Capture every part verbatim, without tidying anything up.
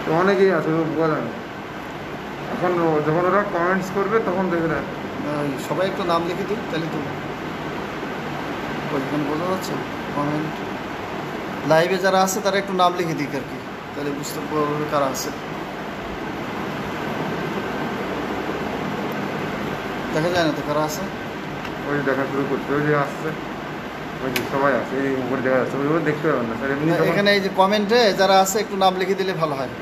তো অনেকেই আছে বলেন, এখন যখন ওরা কমেন্টস করবে তখন দেখবে না। সবাই একটু নাম লিখে দিই তাহলে তো কয়েকজন বোঝা যাচ্ছে। কমেন্ট লাইভে যারা আছে তারা একটু নাম লিখে দিক আর কি, তাহলে বুঝতে পারবে কারা আছে। দেখা যায় না তো কারা আছে। ওই দেখা শুরু করতে ওই যে আসছে, ওই যে সবাই আছে এই উপরে দেখা যাচ্ছে, ওইভাবে দেখতে পাবেন না স্যার। এমনি এখানে এই যে কমেন্টে যারা আছে একটু নাম লিখে দিলে ভালো হয়।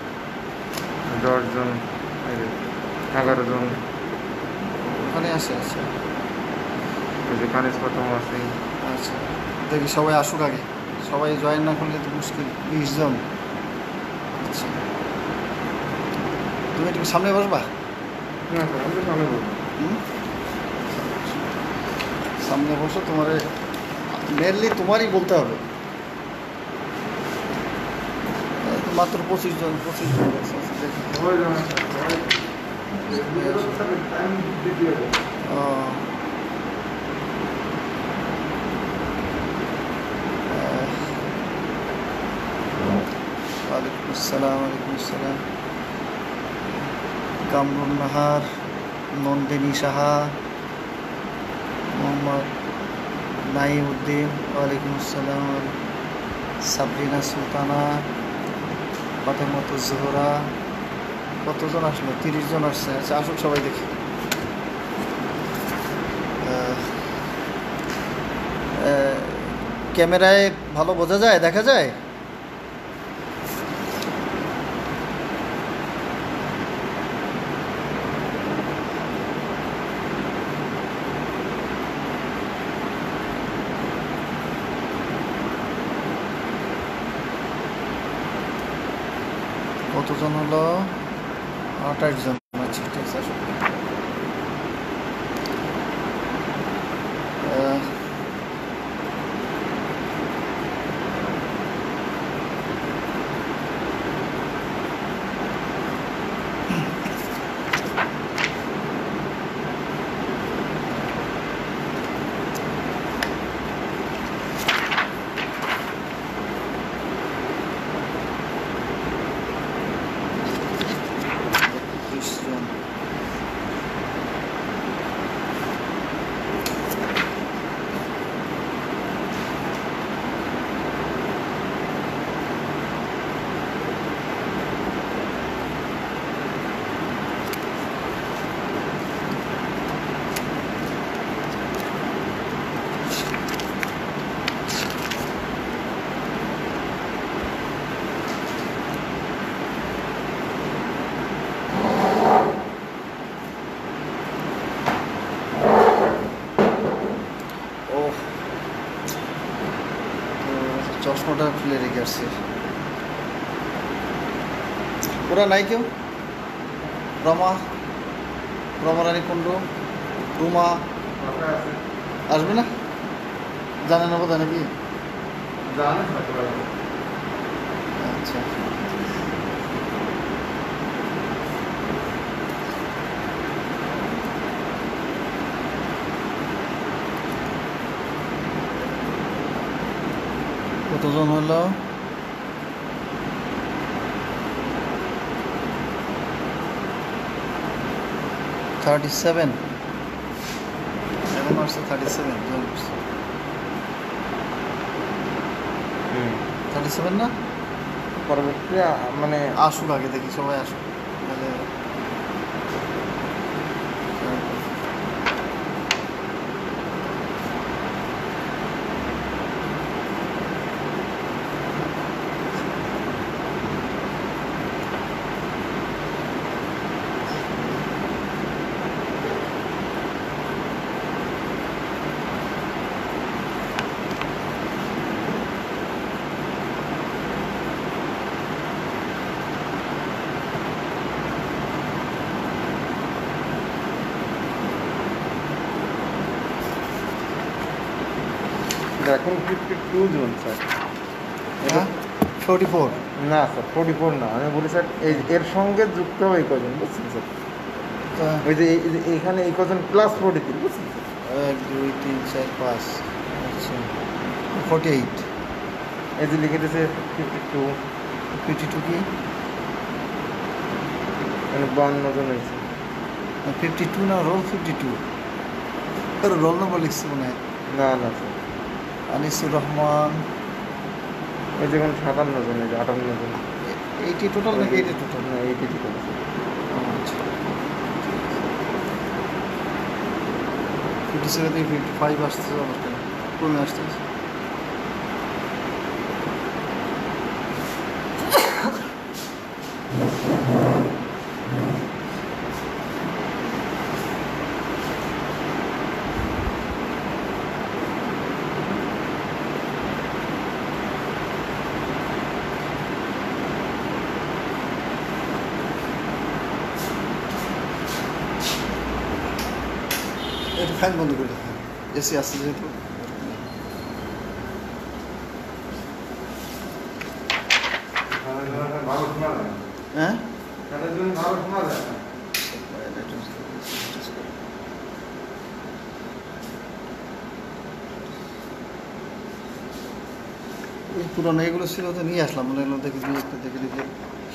দশজন, এগারো জন ওখানে আসে। আচ্ছা ওই যে কানিস প্রথম আছে। আচ্ছা দেখি সবাই আসুক আগে, সবাই জয়েন না করলে তো মুশকিল। বিশ জন। আচ্ছা তুমি একটু সামনে বসবা? না স্যার আমি তো সামনে বলবো। হুম সামনে বসো, তোমার মেনলি তোমারই বলতে হবে। মাত্র পঁচিশ জন পঁচিশ জন ও ওয়ালাইকুম আসসালাম। ওয়ালাইকুম আসসালাম। কামরুন নাহার, নন্দিনী সাহা, মোহাম্মদ নাইমউদ্দিন, ওয়ালাইকুম আসসালাম। সাবরিনা সুলতানা, ফাতেমাতু জোহরা। কতজন আসলো? তিরিশ জন আসছে। আচ্ছা আসুক সবাই দেখি। ক্যামেরায় ভালো বোঝা যায়, দেখা যায়? কতজন হলো? আঠাশ জন। আচ্ছা ঠিক আছে। চশমাটা খুলে রেখে আসছে। ওরা নাই কেউ? রমা, রমারানী কুণ্ডু, রুমা আসবে না? জানে না বোধহয় নাকি? আচ্ছা কতজন হলো? Thirty seven. এখন আসছে থার্টি সেভেন জন। থার্টি সেভেন না? পরবর্তী মানে আসুক আগে দেখি, সবাই আসুক। তাহলে এখন ফিফটি টু জন স্যার। হ্যাঁ ফোর্টি ফোর না স্যার ফোর্টি ফোর না, আমি বলি স্যার এই এর সঙ্গে যুক্ত হবে এই কজন, বুঝছেন স্যার? ওই যে এইখানে এই কজন প্লাস ফোর্টি থ্রি, বুঝছেন স্যার? এক দুই তিন চার পাঁচ। আচ্ছা ফোর্টি এইট। এই যে লিখে দিয়েছে ফিফটি টু। ফিফটি টু কি? মানে বান্ন জন হয়েছে। ফিফটি টু না roll fifty two roll number লিখছে মনে হয়। না না স্যার, আনিসুর রহমান এই যেমন সাতান্ন জন, এই যে আটান্ন জন। এইটি টোটাল নাকি এইটি টোটাল? না এইটি টোটাল। আচ্ছা, ফিফটি সেভেন থেকে ফিফটি ফাইভ আসতেছে, অবস্থা কমে আসতেছে। একটু ফ্যান বন্ধ করে দেখ, এসি আসছে যেহেতু। ভালো শোনা যায়, হ্যাঁ তাদের জন্য ভালো শোনা যায় না। এই পুরোনো এগুলো ছিল তো নিয়ে আসলাম, মনে হলো দেখে দিয়ে একটু দেখে দিতে।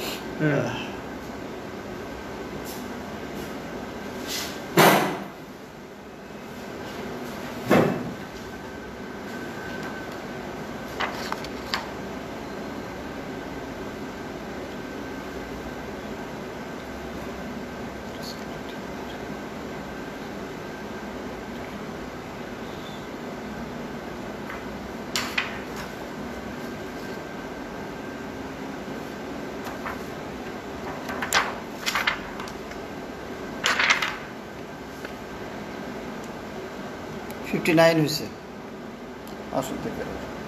ফিফটি নাইন হয়েছে আসল থেকে।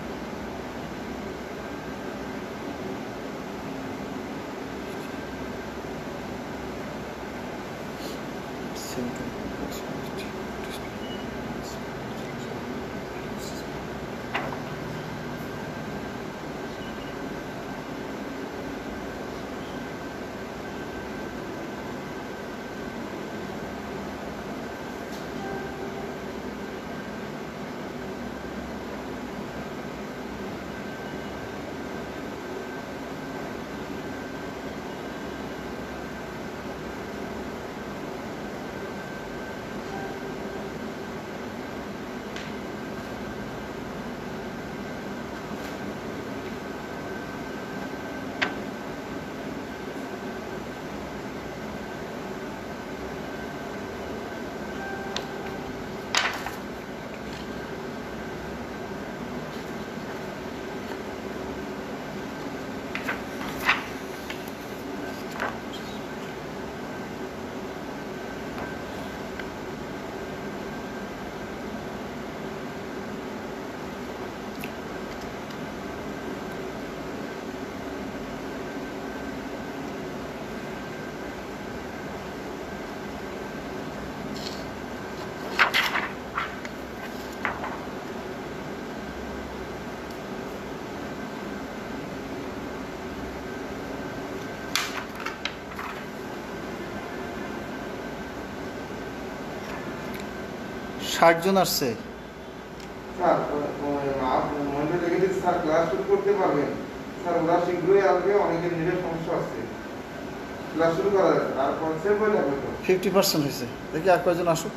ষাট জন আসছে স্যার। মনে রেখে দিচ্ছি স্যার, ক্লাস শুরু করতে পারবেন স্যার, ওরা শীঘ্রই আসবে, অনেকের নিজের সমস্যা আছে, ক্লাস শুরু করা যাবে। আর কনসেপ্ট বলে হবে তো ফিফটি পার্সেন্ট হয়েছে, দেখি আর কয়জন আসুক।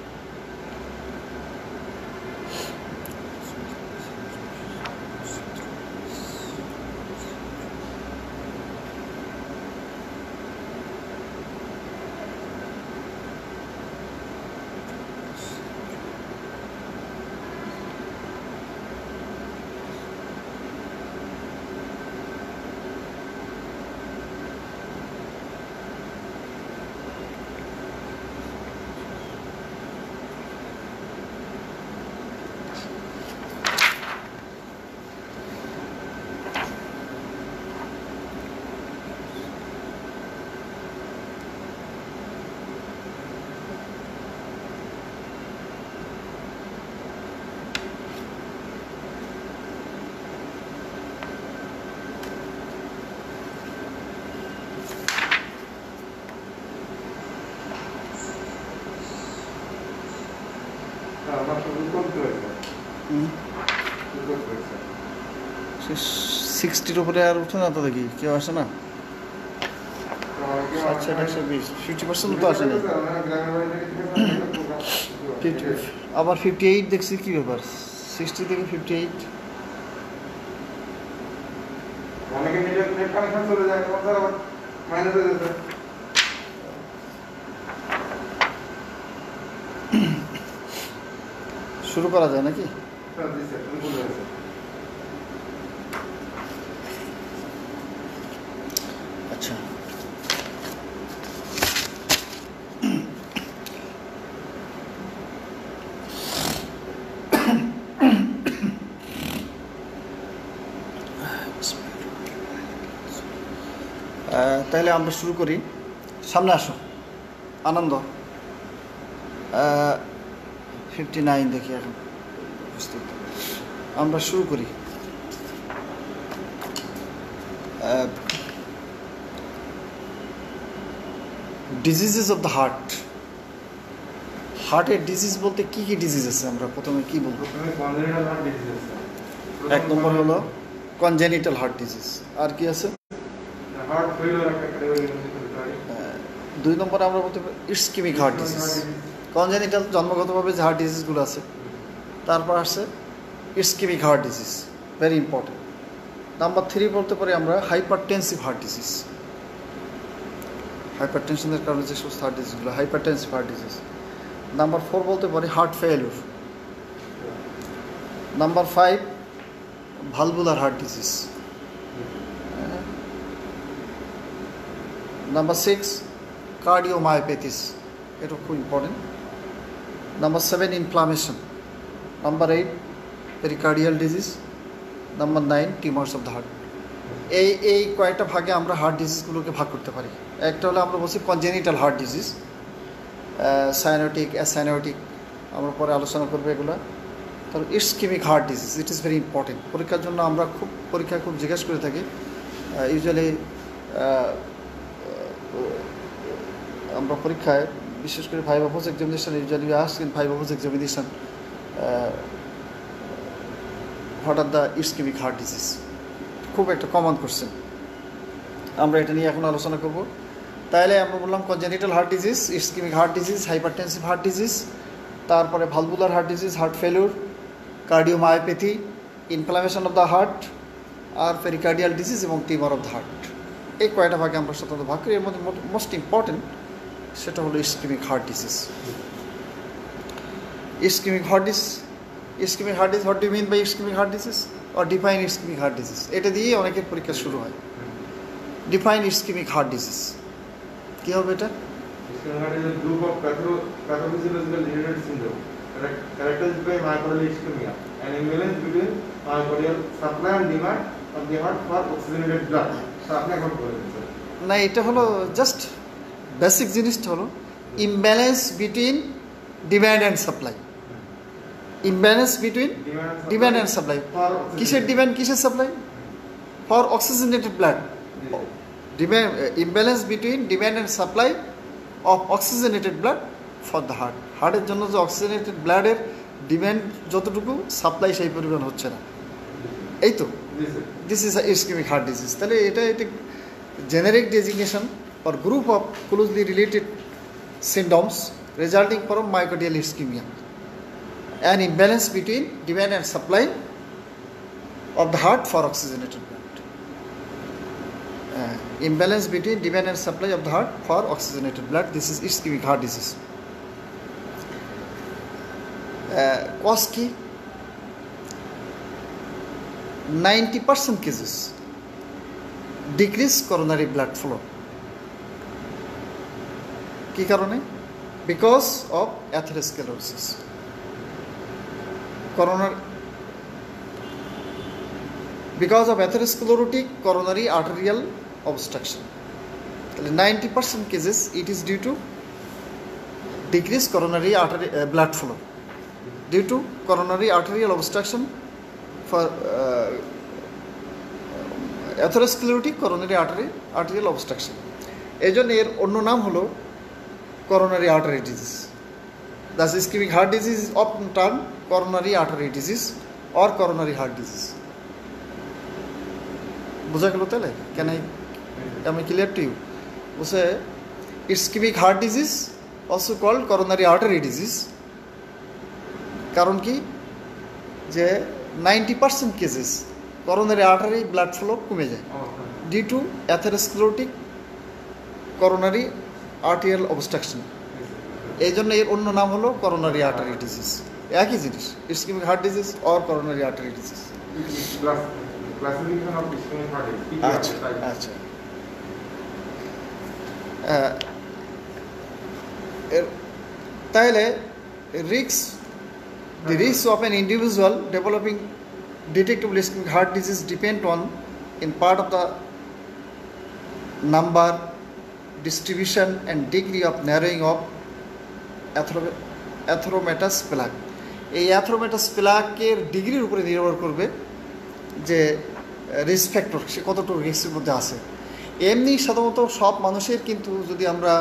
আমার শুরু করতে হয়েছে, শুরু করতে হয়েছে। সিক্সটির উপরে আর উঠে না তো, দেখি কেউ আসে না। তো অনেকে ষাট ষাট একশো বিশ ফিফটি পার্সেন্ট তো আসে না গ্রামের বাড়ি থেকে ঠিক আছে ফিফটি আবার ফিফটি এইট দেখছি কী ব্যাপার সিক্সটি থেকে ফিফটি এইট অনেকে নেট নেট কানেকশন চলে যায় তখন স্যার আবার মাইনাস হয়ে যেতে শুরু করা যায় নাকি স্যার জি স্যার তুমি ভুল হয়েছে আচ্ছা তাহলে আমরা শুরু করি সামনে আসো আনন্দ ফিফটি নাইন দেখি এখন উপস্থিত আমরা শুরু করি ডিজিজেস অফ দ্য হার্ট হার্টের ডিজিজ বলতে কি কি ডিজিজ আছে আমরা প্রথমে কি বলবো প্রথমে কনজেনিটাল হার্ট ডিজিজ আছে এক নম্বর হলো কনজেনিটাল হার্ট ডিজিজ আর কি আছে হার্ট ফেলিওর একটা ক্যাটাগরি দুই নম্বরে আমরা বলতে পারি ইসকিমিক হার্ট ডিজিজ কনজেনিটাল জন্মগতভাবে যে হার্ট ডিজিজগুলো আছে তারপর আসছে ischemic heart disease very important number three বলতে পারি আমরা হাইপারটেনসিভ হার্ট ডিজিজ হাইপারটেনশনের কারণে যে সমস্ত হার্ট ডিজিজগুলো hypertensive heart disease number four বলতে পারি heart failure number five valvular heart disease number six cardiomyopathies এটা খুব important number seven inflammation number eight pericardial disease number nine tumours of the heart এই এই কয়েকটা ভাগে আমরা হার্ট ডিজিজগুলোকে ভাগ করতে পারি একটা হলো আমরা বলছি congenital heart disease cyanotic acyanotic আমরা পরে আলোচনা করবো এগুলো তারপর ischemic heart disease it is very important পরীক্ষার জন্য আমরা খুব পরীক্ষায় খুব জিজ্ঞাসা করে থাকি ইউজুয়ালি আমরা পরীক্ষায় বিশেষ করে ফাইভ অফোস examination usually ask in five অফোস examination what are the ischemic heart disease খুব একটা কমন কোশ্চেন আমরা এটা নিয়ে এখন আলোচনা করব তাহলে আমরা বললাম congenital heart disease ischemic heart disease hypertensive heart disease তারপরে valvular heart disease heart failure cardiomyopathy inflammation of the heart আর পেরিকার্ডিয়াল ডিজিজ এবং টিউমার অফ দ্য হার্ট এই কয়টা ভাগে আমরা স্বতন্ত্র ভাগ করি এর মধ্যে মোস্ট ইম্পর্টেন্ট সেটা হলো ischemic heart disease ischemic heart disease ischemic heart disease what do mean by ischemic heart disease or define ischemic heart disease এটা দিয়েই অনেকের পরীক্ষা শুরু হয় ডিফাইন ইসকিমিক হার্ট ডিজিজ কী হবে এটা ischemic heart is a group of pathophysiological related syndrome characterized by myocardial ischemia an imbalance between myocardial supply and demand of the heart for oxygenated blood sir আপনি এখন বলে দিন sir না এটা হলো জাস্ট বেসিক জিনিসটা হলো imbalance between demand and supply imbalance between demand and supply কিসের ডিমান্ড কিসের supply for oxygenated blood demand imbalance between demand and supply of oxygenated blood for the heart হার্টের জন্য যে অক্সিজেনেটেড ব্লাডের ডিমান্ড যতটুকু supply সেই পরিমাণ হচ্ছে না এই তো this is ischemic heart disease তাহলে এটা এটা generic designation or group of closely related syndromes resulting from myocardial ischemia an imbalance between demand and supply of the heart for oxygenated blood uh, imbalance between demand and supply of the heart for oxygenated blood this is ischemic heart disease uh, cause ki ninety percent cases decrease coronary blood flow কি কারণে because of atherosclerosis করোনার because of atherosclerotic coronary arterial obstruction তাহলে ninety percent cases it is due to decrease coronary artery blood flow due to coronary arterial obstruction for atherosclerotic coronary artery arterial obstruction এই জন্য এর অন্য নাম হলো coronary artery disease. Thus, ischemic heart disease is often termed coronary artery disease or coronary heart disease. বুঝা গেল তাহলে? Can I am I clear to you? বলছে ischemic heart disease also called coronary artery disease. কারণ কি, যে ninety percent cases coronary artery blood flow কমে যায় due to atherosclerotic coronary arterial obstruction. এই জন্য এর অন্য নাম হলো করোনারি আর্টারি ডিজিজ। একই জিনিস, ischemic heart disease or coronary artery disease. Classification of ischemic heart disease. আচ্ছা আচ্ছা তাহলে risk the risks of an individual developing detectable ischemic heart disease depend on in part of the number, distribution and degree of narrowing of atheromatous plaque. এই অ্যাথেরোম্যাটাস প্লাকের ডিগ্রির উপরে নির্ভর করবে যে risk factor সে কতটুকু রিস্কের মধ্যে আছে। এমনি সাধারণত সব মানুষের কিন্তু যদি আমরা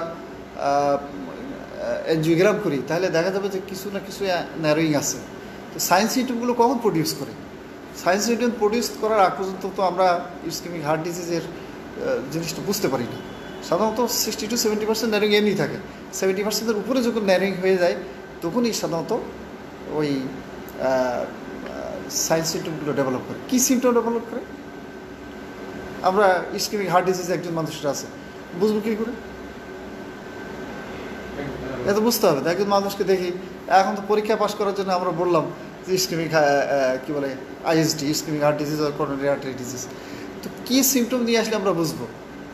এনজিওগ্রাম করি তাহলে দেখা যাবে যে কিছু না কিছু ন্যারোয়িং আছে। তো সায়েন্স সিমটমগুলো কখন প্রডিউস করে? সায়েন্স সিমটম প্রডিউস করার আগ পর্যন্ত তো আমরা ইসকেমিক হার্ট ডিজিজের জিনিসটা বুঝতে পারি না। সাধারণত sixty to seventy percent narrowing এমনি থাকে। সেভেন্টি পার্সেন্টের উপরে যখন ন্যারোয়িং হয়ে যায় তখনই সাধারণত ওই সায়েন্স সিমটমগুলো ডেভেলপ করে। কী সিমটম ডেভেলপ করে? আমরা ইসকেমিক হার্ট ডিজিজ একজন মানুষের আছে বুঝবো কী করে? এত বুঝতে হবে। একজন মানুষকে দেখি, এখন তো পরীক্ষা পাস করার জন্য আমরা বললাম যে ইসকেমিক কী বলে আইএসডি, ইসকেমিক হার্ট ডিজিজ আর করোনারি আর্টারি ডিজিজ। তো কী সিমটম নিয়ে আসলে আমরা বুঝবো?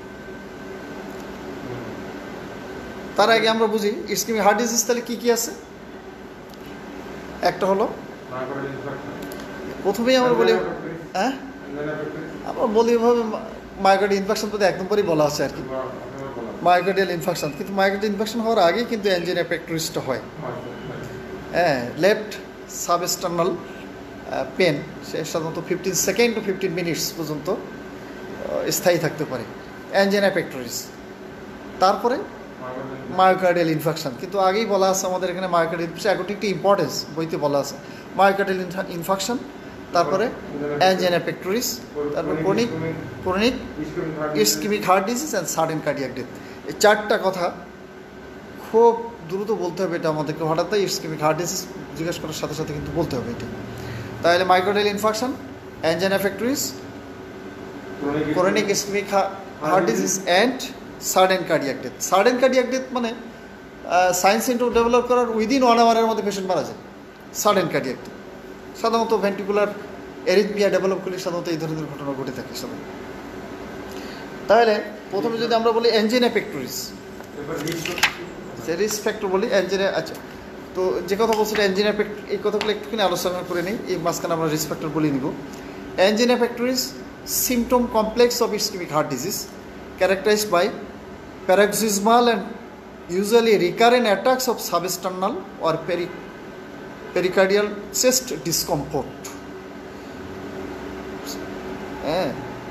তার আগে আমরা বুঝি ইসকেমিক হার্ট ডিজিজ তাহলে কী কী আছে। একটা হলো, প্রথমেই আমরা বলি হ্যাঁ আমরা বলি এভাবে মায়োকার্ডিয়াল ইনফেকশন তো এক নম্বরই বলা আছে আর কি, মায়োকার্ডিয়াল ইনফেকশন। কিন্তু মায়োকার্ডিয়াল ইনফেকশন হওয়ার আগেই কিন্তু অ্যাঞ্জিনা পেক্টোরিসটা হয়। হ্যাঁ, লেফট সাবস্টার্নাল পেন সে সাধারণত fifteen second to fifteen minutes পর্যন্ত স্থায়ী থাকতে পারে, অ্যাঞ্জিনা পেক্টোরিস। তারপরে মায়োকার্ডিয়াল ইনফেকশন, কিন্তু আগেই বলা আছে আমাদের এখানে মায়োকার্ডিয়াল ইনফেকশন এখন একটি ইম্পর্টেন্স বইতে বলা আছে। মায়োকার্ডিয়াল ইনফেকশন, তারপরে অ্যাঞ্জিনা পেক্টোরিস, তারপর chronic chronic ischemic heart disease and sudden cardiac death. এই চারটা কথা খুব দ্রুত বলতে হবে। এটা আমাদেরকে হঠাৎ ইসকেমিক হার্ট ডিজিজ জিজ্ঞেস করার সাথে সাথে কিন্তু বলতে হবে এটা। তাহলে myocardial infection, angina pectoris, chronic ischemic heart disease and sudden cardiac death. Sudden cardiac death মানে সায়েন্স সিমটম ডেভেলপ করার উইদিন ওয়ান আওয়ারের মধ্যে পেশেন্ট মারা যায়। সাডেন কার্ডিয়াক ডেথ সাধারণত ভেন্ট্রিকুলার এরিথমিয়া ডেভেলপ করলে সাধারণত এই ধরনের ঘটনা ঘটে থাকে সাধারণত। তাহলে প্রথমে যদি আমরা বলি অ্যাঞ্জিনা পেক্টোরিস, রিস্ক ফ্যাক্টর বলি অ্যাঞ্জিনা। আচ্ছা, তো যে কথা বলছিল অ্যাঞ্জিনা পেক্ট, এই কথাগুলো একটুখানি আলোচনা করে নিই, এই মাঝখানে আমরা রিস্ক ফ্যাক্টর বলে নিব। Angina pectoris symptom complex of ischemic heart disease characterized by paroxysmal and usually recurrent attacks of substernal or peri pericardial chest discomfort. হ্যাঁ,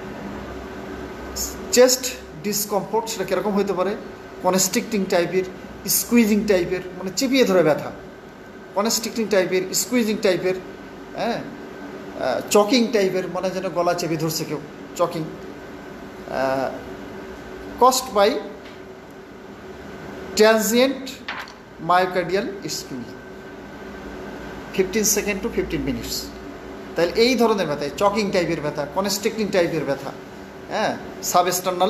চেস্ট ডিসকমফোর্ট সেটা কীরকম হতে পারে? কনস্ট্রিক্টিং টাইপের, স্কুইজিং টাইপের, মানে চেপিয়ে ধরে ব্যথা, কনস্ট্রিক্টিং টাইপের, স্কুইজিং টাইপের, হ্যাঁ, চকিং টাইপের, মানে যেন গলা চেপে ধরছে কেউ, choking, caused by transient myocardial ischemia, fifteen second to fifteen minutes. তাহলে এই ধরনের ব্যথা, চকিং টাইপের ব্যথা, কনস্ট্রিক্টিং টাইপের ব্যথা, হ্যাঁ, সাবস্টার্নাল,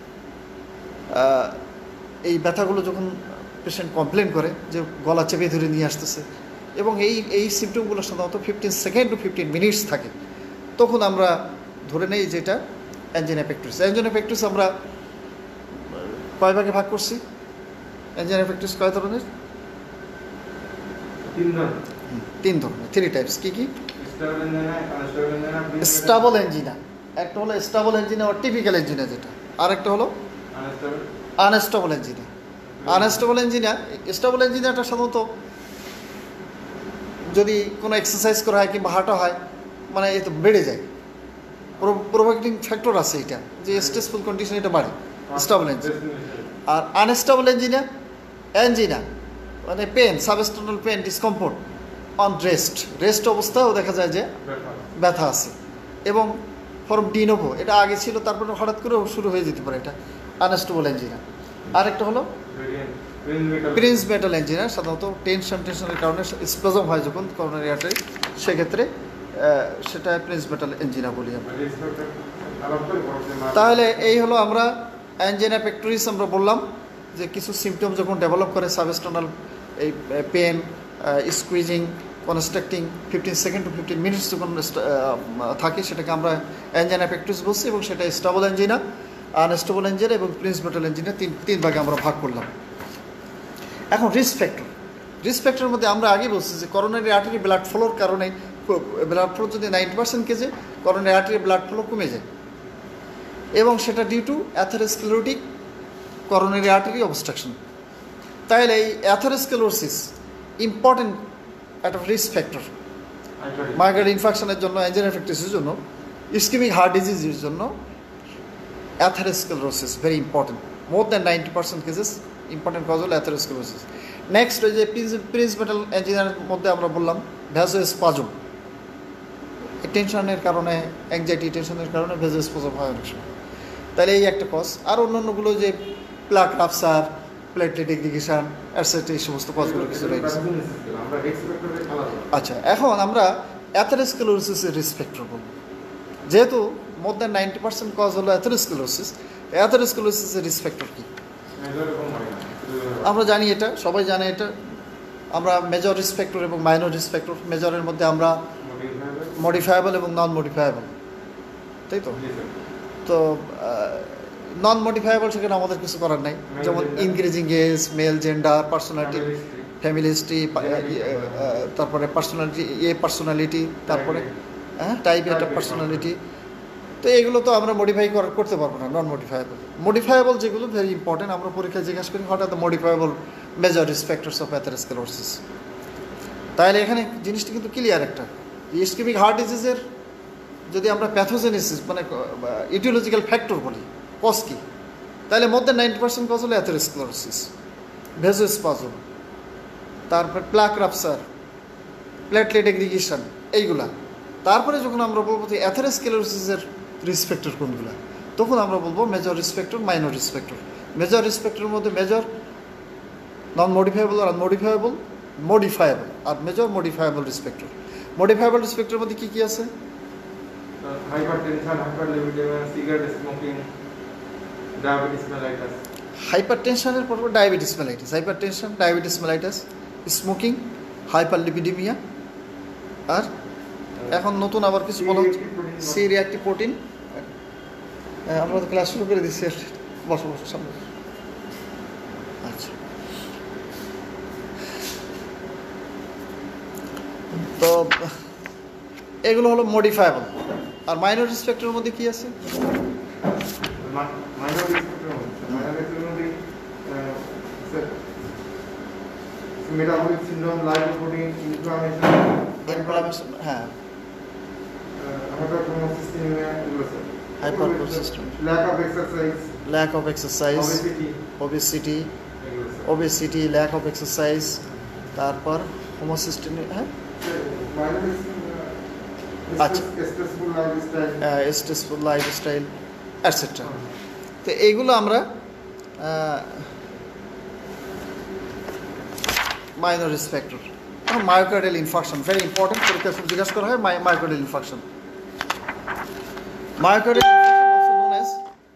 এই ব্যথাগুলো যখন পেশেন্ট কমপ্লেন করে যে গলা চেপে ধরে নিয়ে আসতেছে, এবং এই এই সিমটমগুলো সাধারণত fifteen second to fifteen minutes থাকে, তখন আমরা ধরে নেই যেটা অ্যাঞ্জিনা পেক্টোরিস। অ্যাঞ্জিনা পেক্টোরিস আমরা কয় ভাগে ভাগ করছি? অ্যাঞ্জিনা পেক্টোরিস কয় ধরনের? তিন ধরনের। তিন ধরনের, থ্রি টাইপস। কী কী? স্টাবল অ্যাঞ্জিনা, একটা হলো stable angina or typical angina যেটা, আর একটা হলো unstable angina. Unstable angina, stable অ্যাঞ্জিনাটা সাধারণত যদি কোনো এক্সারসাইজ করা হয় কিংবা হাঁটা হয়, মানে এ তো বেড়ে যায়, প্রোভোকিং ফ্যাক্টর আছে এটা, যে স্ট্রেসফুল কন্ডিশন এটা বাড়ে, স্টেবল অ্যাঞ্জিনা। আর আনস্টেবল অ্যাঞ্জিনা, অ্যাঞ্জিনা মানে pain, substernal pain, discomfort on rest, rest অবস্থায়ও দেখা যায় যে ব্যথা আছে, এবং ফর্ম ডিনোভো, এটা আগে ছিল তারপরে হঠাৎ করে শুরু হয়ে যেতে পারে, এটা আনস্টেবল এঞ্জিনা। আরেকটা হলো প্রিন্স মেটাল এঞ্জিনা, সাধারণত টেনশন টেনশনের কারণে স্প্লাজম হয় যখন করোনারি আর্টারি, সেক্ষেত্রে সেটা প্রিন্স মেটাল এঞ্জিনা বলি আমরা। তাহলে এই হলো আমরা অ্যাঞ্জিনা পেক্টোরিস আমরা বললাম যে কিছু সিমটম যখন ডেভেলপ করে সাবস্টনাল এই pain, squeezing, constructing fifteen second to fifteen minutes যখন থাকে সেটাকে আমরা অ্যাঞ্জিনা পেক্টোরিস বলছি, এবং সেটা স্টেবল এঞ্জিনা, আনস্টেবল এঞ্জিনা এবং প্রিন্স মেটাল এঞ্জিনা তিন তিন ভাগে আমরা ভাগ করলাম। এখন রিস্ক ফ্যাক্টর, রিস্ক ফ্যাক্টরের মধ্যে আমরা আগে বলছি যে করোনারি আর্টারি ব্লাড ফ্লোর কারণে, ব্লাড ফ্লো যদি নাইনটি পার্সেন্ট কেজে করোনারি আর্টারি ব্লাড ফ্লো কমে যায়, এবং সেটা due to atherosclerotic coronary artery obstruction. তাহলে এই অ্যাথেরোস্ক্লেরোসিস ইম্পর্টেন্ট একটা রিস্ক ফ্যাক্টর মাইগ্রেন ইনফেকশনের জন্য, অ্যাঞ্জিনা পেক্টোরিসের জন্য, ইসকেমিক হার্ট ডিজিজের জন্য atherosclerosis very important. More than ninety percent cases important cause হলো অ্যাথেরোস্ক্লেরোসিস। নেক্সট ওই যে প্রিন্স মেটাল এঞ্জিনার মধ্যে আমরা বললাম ভ্যাসোস্পাজম, টেনশনের কারণে, অ্যাংজাইটি টেনশনের কারণে ভ্যাসোস্পাজম হয় অনেক সময়। তাহলে এই একটা কজ। আর অন্যান্যগুলো যে plaque rupture, platelet aggregation, etcetera, এই সমস্ত কজগুলো কিছু রয়েছে। আচ্ছা, এখন আমরা অ্যাথেরোস্ক্লেরোসিসের রিস্ক ফ্যাক্টর বলব। যেহেতু more than ninety percent cause হলো অ্যাথেরোস্ক্লেরোসিস, অ্যাথেরোস্ক্লেরোসিসের রিস্ক ফ্যাক্টর কী আমরা জানি, এটা সবাই জানে। এটা আমরা মেজর রিস্ক ফ্যাক্টর এবং মাইনর রিস্ক ফ্যাক্টর, মেজরের মধ্যে আমরা মডিফায়েবল এবং নন মডিফায়েবল, তাই তো। তো নন মডিফায়েবল সেখানে আমাদের কিছু করার নাই, যেমন increasing age, male gender, personality, family history, তারপরে পার্সোনালিটি, এ পার্সোনালিটি, তারপরে হ্যাঁ টাইপ একটা পার্সোনালিটি। তো এগুলো তো আমরা মডিফাই করতে পারবো না, নন মডিফায়েবল। মডিফায়েবল যেগুলো ভেরি ইম্পর্টেন্ট, আমরা পরীক্ষায় জিজ্ঞাসা করি হঠাৎ modifiable major risk factors of atherosclerosis. তাহলে এখানে জিনিসটা কিন্তু ক্লিয়ার একটা, ইসকেমিক হার্ট ডিজিজের যদি আমরা প্যাথোজেনেসিস মানে ইটিওলজিক্যাল ফ্যাক্টর বলি, কজ কী, তাহলে মধ্যে নাইনটি পার্সেন্ট কজ হলো অ্যাথেরোস্ক্লেরোসিস, ভ্যাসোস্পাজম, তারপর প্লাক রাপচার, প্লেটলেট এগ্রিগেশন, এইগুলা। তারপরে যখন আমরা বলবো যে অ্যাথেরোস্ক্লেরোসিসের রিস্ক ফ্যাক্টর কোনগুলো, তখন আমরা বলবো major risk factor, minor risk factor. Major risk ফ্যাক্টরের মধ্যে মেজর, নন মডিফায়েবল আর মডিফায়েবল, মডিফায়েবল আর major modifiable risk factor. Modifiable risk ফ্যাক্টরের মধ্যে কী কী আছে? Hypertension, hyperlipidemia, cigarette smoking, diabetes mellitus. হাইপারটেনশনের পর diabetes mellitus, hypertension, diabetes mellitus, smoking, hyperlipidemia, আর এখন নতুন আবার কিছু বলা হচ্ছে সি রিঅ্যাক্টিভ প্রোটিন। আমরা তো ক্লাস শুরু করে দিচ্ছি, বসো বসো সামনে। আচ্ছা, তো এগুলো হলো মডিফায়েবল। আর মাইনর রিস্ক ফ্যাক্টরের মধ্যে কি আছে? Minor risk factor minor risk factor metabolic syndrome, lipoprotein, inflammation, inflammation, হ্যাঁ, hypercholesterolemia, hypercholesterolemia, lack of exercise, lack of exercise, obesity, obesity, obesity, lack of exercise, তারপর হোমোসিস্টেমিয়া, হ্যাঁ, আচ্ছা, stressful lifestyle, stressful lifestyle, etcetera. তো এইগুলো আমরা minor risk factor. Myocardial infarction very important, পরীক্ষা খুব জিজ্ঞাসা করা হয় myocardial infarction. Myocardial infarction also known as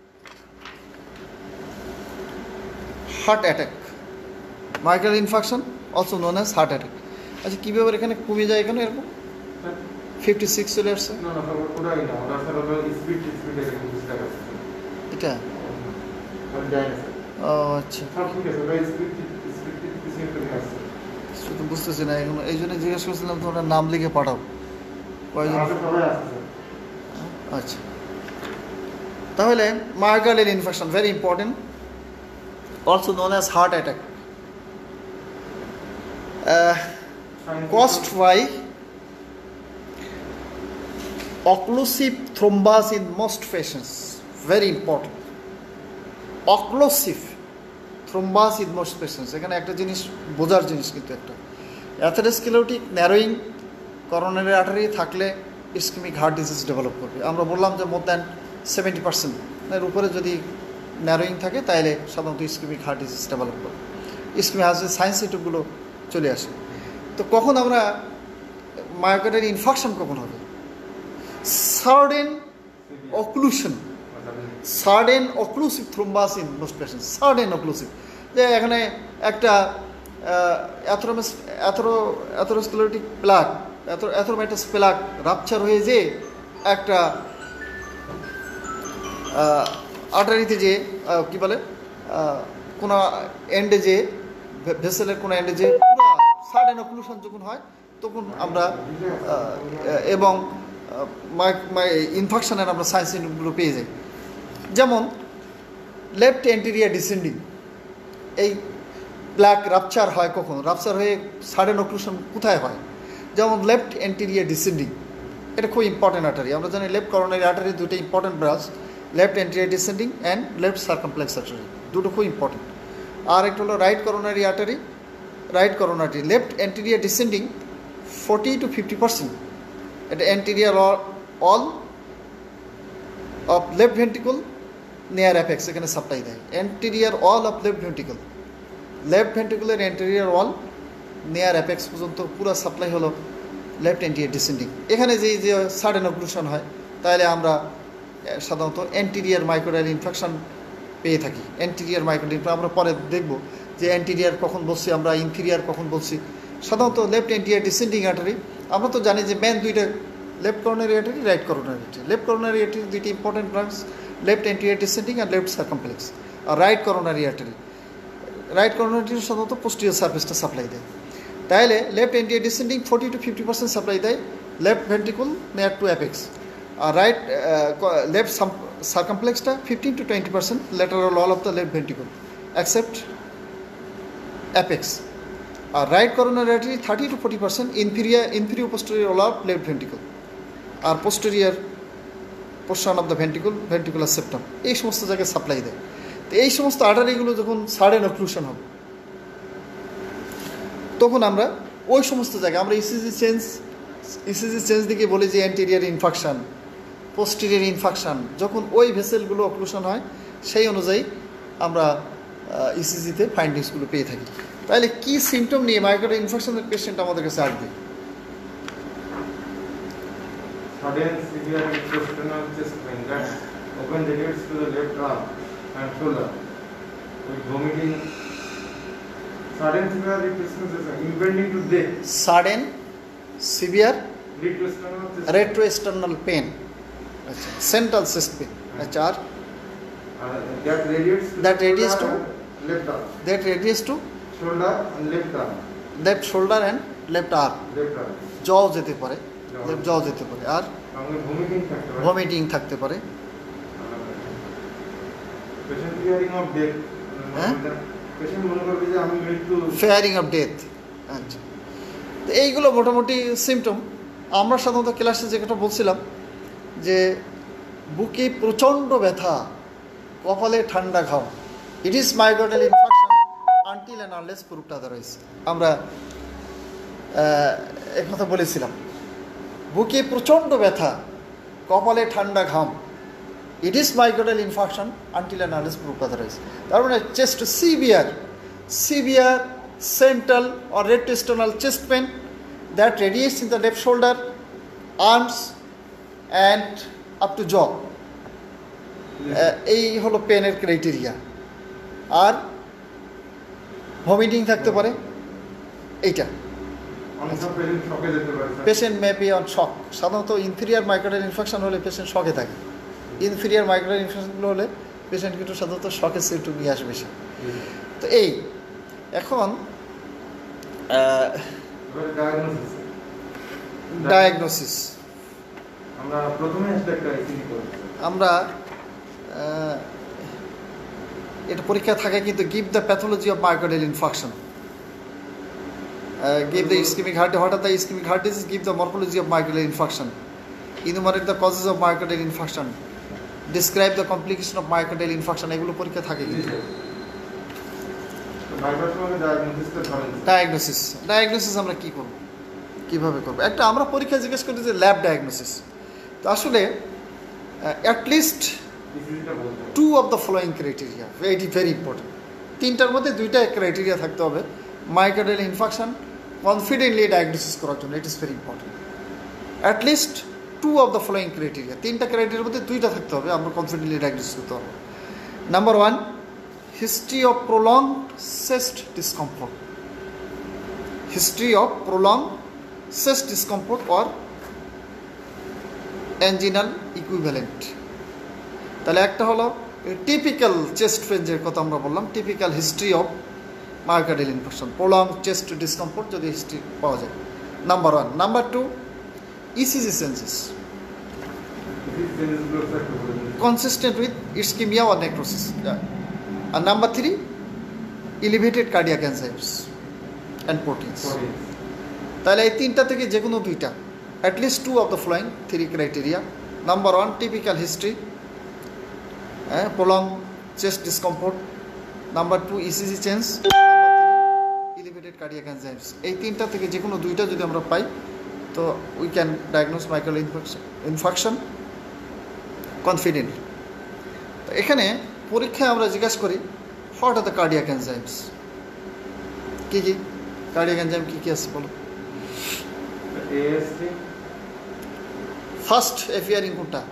heart attack. Myocardial infarction also known as heart attack. আচ্ছা, কী ব্যাপার এখানে কমে যায় এখানে এরকম ফিফটি সিক্স চলে আসছে? এটা ও আচ্ছা, শুধু বুঝতেছি না এখন, এই জন্য জিজ্ঞেস করছিলাম তোমরা নাম লিখে পাঠাও কয়জন। আচ্ছা, তাহলে myocardial infection very important, also known as heart attack, caused by occlusive thrombus in most patients. Very important. Occlusive thrombus in most patients. এখানে একটা জিনিস বোঝার জিনিস, কিন্তু একটা অ্যাথেরোস্ক্লেরোটিক ন্যারোয়িং করোনারি আর্টারি থাকলে ইসকেমিক হার্ট ডিজিজ ডেভেলপ করবে। আমরা বললাম যে মোর দ্যান সেভেন্টি পার্সেন্ট এর উপরে যদি ন্যারোয়িং থাকে তাহলে সাধারণত ইসকেমিক হার্ট ডিজিজ ডেভেলপ করে, ইসকেমিক হার্ট সাইন সিমটমগুলো চলে আসে। তো কখন আমরা মায়োকার্ডিয়াল ইনফাকশন কখন হবে? Sudden occlusion, sudden occlusive thrombus in most patients, sudden occlusive, যে এখানে একটা atheromas athero atherosclerotic plaque athero atheromatous plaque rupture হয়ে যে একটা আর্টারিতে যে কী বলে কোনো এন্ডে যে ভেসেলের কোনো এন্ডে যে পুরো সাডেন অক্লুশন যখন হয় তখন আমরা এবং ইনফেকশনের আমরা সাইন সিমটমগুলো পেয়ে যাই। যেমন লেফট এন্টেরিয়ার ডিসেন্ডিং, এই ব্ল্যাক রাপচার হয় কখন? রাপচার হয়ে সাডেন অক্লুশন কোথায় হয়? যেমন লেফট এন্টেরিয়ার ডিসেন্ডিং, এটা খুব ইম্পর্টেন্ট আর্টারি। আমরা জানি লেফট করোনারি আর্টারি দুটো important branch, left anterior descending and left circumflex artery, দুটো খুব ইম্পর্টেন্ট। আর একটা হলো right coronary artery, right coronary left anterior descending forty to fifty percent, এটা anterior all of left ventricle near apex, এখানে supply দেয়। Anterior all of left ventricle, left ভেন্ট্রিকুলের anterior wall near apex পর্যন্ত পুরো supply হলো left anterior descending. এখানে যেই যে সাডেন অক্লুশন হয় তাহলে আমরা সাধারণত এন্টেরিয়ার মাইক্রোডায়াল ইনফেকশন পেয়ে থাকি। এন্টেরিয়ার মাইক্রোডায়াল ইনফেকশন আমরা পরে দেখব যে এন্টেরিয়ার কখন বলছি, আমরা ইনফিরিয়ার কখন বলছি। সাধারণত লেফট এন্টেরিয়ার ডিসেন্ডিং আর্টারি আমরা তো জানি যে মেন দুইটা, left coronary artery, right coronary artery. Left coronary artery দুইটি important branch, left anterior descending আর লেফট সার্কামপ্লেক্স। আর right coronary artery, right coronary সাধারণত পোস্টিরিয়র সার্ফেসটা সাপ্লাই দেয়। তাহলে left anterior descending forty to fifty percent supply দেয় left ventricle near to apex, আর right left সার্কামপ্লেক্সটা fifteen to twenty percent lateral wall of the left ventricle except apex. আর right coronary artery thirty two forty percent inferior inferior posterior wall of left ventricle, আর posterior portion of the ventricle ventricular septum, এই সমস্ত জায়গায় supply দেয়। তো এই সমস্ত আর্টারিগুলো যখন সাডেন অক্লুশন হবে তখন আমরা ওই সমস্ত জায়গায় আমরা ইসিজি চেঞ্জ ইসিজি চেঞ্জ দিকে বলি যে অ্যান্টেরিয়ার ইনফেকশন, পোস্টেরিয়র ইনফেকশন, যখন ওই ভেসেলগুলো অক্লুশন হয় সেই অনুযায়ী আমরা ইসিজিতে ফাইন্ডিংসগুলো পেয়ে থাকি। তাহলে কি সিমটম নিয়ে মাইক্রোডায়াল ইনফেকশনের পেশেন্ট আমাদের কাছে আসবে? Sudden severe intestinal chest pain that often relates to the left arm and shoulder with vomiting. Sudden severe intestinal impending to death. Sudden severe Retroesternal chest retroesternal pain, আচ্ছা, central chest pain, আচ্ছা, আর Uh, that radiates to That the radiates shoulder to? and left arm. that radiates to Shoulder and left arm. left shoulder and left arm, Left arm. jaw যেতে পারে, Jaw. left jaw যেতে পারে, আর সঙ্গে vomiting থাকতে পারে। Vomiting থাকতে পারে। Patient hearing of death, হ্যাঁ? পেশেন্ট মনে করবে যে আমি মৃত্যু। ফেয়ারিং অফ ডেথ, আচ্ছা। তো এইগুলো মোটামুটি সিমটম। আমরা সাধারণত ক্লাসে যেটা বলছিলাম যে বুকে প্রচণ্ড ব্যথা, কপালে ঠান্ডা ঘাম, it is myocardial infection until and unless proved otherwise. আমরা এক কথা বলেছিলাম, বুকে প্রচণ্ড ব্যথা, কপালে ঠান্ডা ঘাম, it is myocardial infection until and unless proved otherwise. তার মানে chest severe severe central or retroesternal chest pain that radiates in the left shoulder, arms and up to jaw. এই হলো পেনের ক্রাইটেরিয়া। আর ভমিটিং থাকতে পারে, এইটা অনেক সময় পেশেন্ট শকে যেতে পারে sir. Patient may be on shock. সাধারণত ইনফিরিয়ার মাইক্রোডায়াল ইনফেকশন হলে পেশেন্ট শকে থাকে। ইনফিরিয়ার মাইক্রোডায়াল ইনফেকশনগুলো হলে পেশেন্ট কিন্তু সাধারণত শকের সিমটম নিয়ে আসবে সে। তো এই এখন ডায়াগনোসিস ডায়াগনোসিস আমরা প্রথমে আসলে একটা ইসিজি করব। আমরা এটা পরীক্ষা থাকে কিন্তু give the pathology of myocardial infection, give the ischemic heart what are the ischemic heart disease, give the morphology of myocardial infarction, enumerate the causes of myocardial infarction, describe the complication of myocardial infarction, এগুলো পরীক্ষা থাকে কিন্তু। Diagnosis diagnosis আমরা কি করব, কিভাবে করব? একটা আমরা পরীক্ষা জিজ্ঞেস করি যে ল্যাব ডায়াগনোসিস। তো আসলে অ্যাটলিস্ট ইসিজিটা বলতে হবে। Two of the following criteria, very very important. তিনটার মধ্যে দুইটা ক্রাইটেরিয়া থাকতে হবে মায়োকার্ডিয়াল ইনফাকশন কনফিডেন্টলি ডায়াগনোসিস করার জন্য। It is very important. At least two of the following criteria, তিনটা ক্রাইটেরিয়ার মধ্যে দুইটা থাকতে হবে, আমরা কনফিডেন্টলি ডায়াগনোসিস করতে পারবো। Number one, history of prolong chest discomfort, history of prolong chest discomfort or anginal equivalent. তাহলে একটা হলো টিপিক্যাল চেস্ট পেইনের কথা আমরা বললাম, typical history of myocardial infection, prolong chest discomfort যদি হিস্ট্রি পাওয়া যায়, number one. Number two, ECG changes consistent with ischemia or necrosis. Yeah. And number three, elevated cardiac enzymes and proteins. তাহলে এই তিনটা থেকে যে কোনো দুইটা, at least two of the following three criteria. Number one, typical history, prolong chest discomfort. Number two, ECG change. Number three, elevated cardiac enzymes. এই তিনটা থেকে যে কোনো দুইটা যদি আমরা পাই, তো we can diagnose myocardial infection infection confidently. তো এখানে পরীক্ষায় আমরা জিজ্ঞাসা করি what are the cardiac enzymes, কী কী কার্ডিয়াক এনজাইম কী কী আছে বলো। এএসটি ফার্স্ট এফিয়ারিং কোনটা?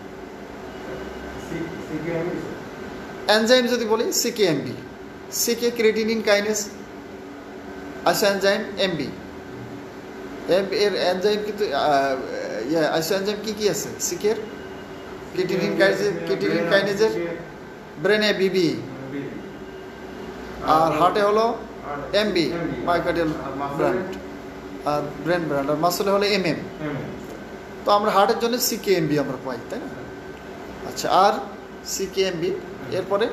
সিকেএমবি। এনজাইম যদি বলি CKMB, CK creatinine kinase, iso enzyme MB. এর এনজাইম কিন্তু ইয়ে আইসো এনজাইম কী কী আছে সিকের? ক্রেটিনিন কাইনেজ, ক্রেটিনিন কাইনেজের ব্রেনে বিবি, আর হার্টে হলো এমবি মায়োকার্ডিয়াল ব্র্যান্ড, আর ব্রেন ব্র্যান্ড, আর মাসলে হলো এমএম। তো আমরা হার্টের জন্য সিকেএমবি আমরা পাই, তাই না? আচ্ছা, আর সিকেএমবি, এরপরে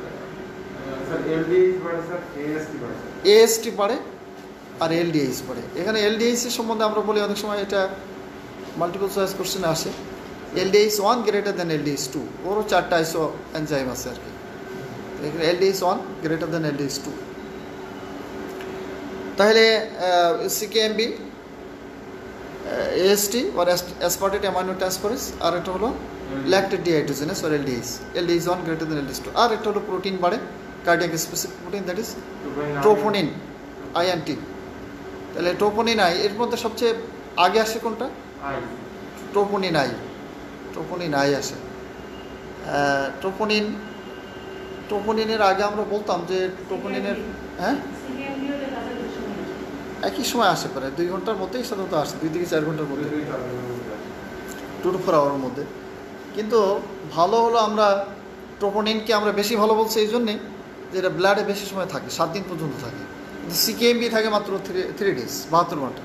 এএসটি পড়ে আর এলডিএইচ পড়ে। এখানে এলডিএইচ এর সম্বন্ধে আমরা বলি অনেক সময়, এটা মাল্টিপল চয়েস কোশ্চেনে আসে। LDH one greater than LDH two, ওরও চারটা আইসো এনজাইম আছে আর কি। এখানে LDH one greater than LDH two. তাহলে CKMB, AST or aspartate amino transferase, আর একটা হলো lactate dehydrogenase or LDH, LDH one greater than LDH two. আর একটা হলো প্রোটিন বাড়ে, cardiac specific protein, that is troponin I and T. তাহলে ট্রোপোনিন আই, এর মধ্যে সবচেয়ে আগে আসে কোনটা? ট্রোপোনিন আই, ট্রোপোনিন আই আসে। ট্রোপোনিন ট্রোপোনিনের আগে আমরা বলতাম যে ট্রোপোনিনের, হ্যাঁ একই সময় আসে, প্রায় দুই ঘন্টার মধ্যেই সাধারণত আসে, দুই থেকে চার ঘন্টার মধ্যে, টু টু ফোর আওয়ারের মধ্যে। কিন্তু ভালো হলো আমরা ট্রোপোনিনকে আমরা বেশি ভালো বলছি এই জন্যে যে এটা ব্লাডে বেশি সময় থাকে, সাত দিন পর্যন্ত থাকে। কিন্তু সিকেএমবি থাকে মাত্র থ্রি থ্রি ডেজ, বাহাত্তর ঘন্টা।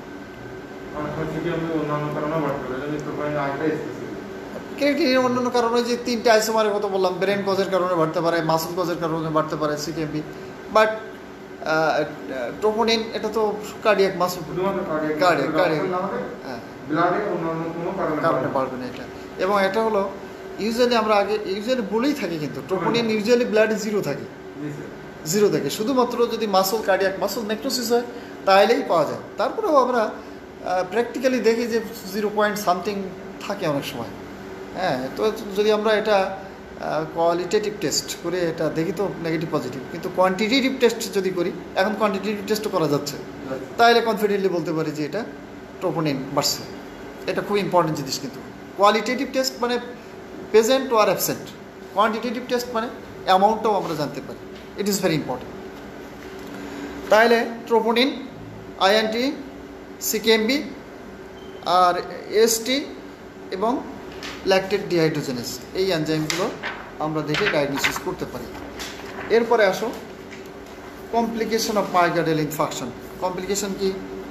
ক্রিয়েটিনিন অন্যান্য কারণে যে তিনটে আইসোমারের কথা বললাম, ব্রেন কজের কারণে বাড়তে পারে, মাসল কজের কারণে বাড়তে পারে সিকেএমবি, বাট ট্রোপোনিন এটা তো কার্ডিয়াক মাসল, কার্ডিয়াক কার্ডিয়াক হ্যাঁ কারণে বাড়বে না এটা। এবং এটা হলো ইউজুয়ালি আমরা আগে ইউজুয়ালি বলেই থাকি, কিন্তু ট্রোপোনিন ইউজুয়ালি ব্লাডে জিরো থাকে, জিরো থাকে। শুধুমাত্র যদি মাসল কার্ডিয়াক মাসল নেক্রোসিস হয় তাহলেই পাওয়া যায়। তারপরেও আমরা প্র্যাকটিক্যালি দেখি যে জিরো পয়েন্ট সামথিং থাকে অনেক সময়। হ্যাঁ, তো যদি আমরা এটা কোয়ালিটেটিভ টেস্ট করে এটা দেখি তো নেগেটিভ পজিটিভ, কিন্তু কোয়ান্টিটেটিভ টেস্ট যদি করি, এখন কোয়ান্টিটেটিভ টেস্টও করা যাচ্ছে, তাহলে কনফিডেন্টলি বলতে পারি যে এটা ট্রোপোনিন বাড়ছে। এটা খুব ইম্পর্টেন্ট জিনিস। কিন্তু কোয়ালিটেটিভ টেস্ট মানে প্রেজেন্ট আর অ্যাবসেন্ট, কোয়ান্টিটেটিভ টেস্ট মানে অ্যামাউন্টটাও আমরা জানতে পারি। It is very important. তাহলে ট্রোপোনিন, আইএনটি, সিকেএমবি আর এসটি এবং ল্যাকটেড ডিহাইড্রোজেনেস, এই এনজাইমগুলো আমরা দেখে ডায়াগনোসিস করতে পারি। এরপরে আসো complication of myocardial infarction. Complication কি?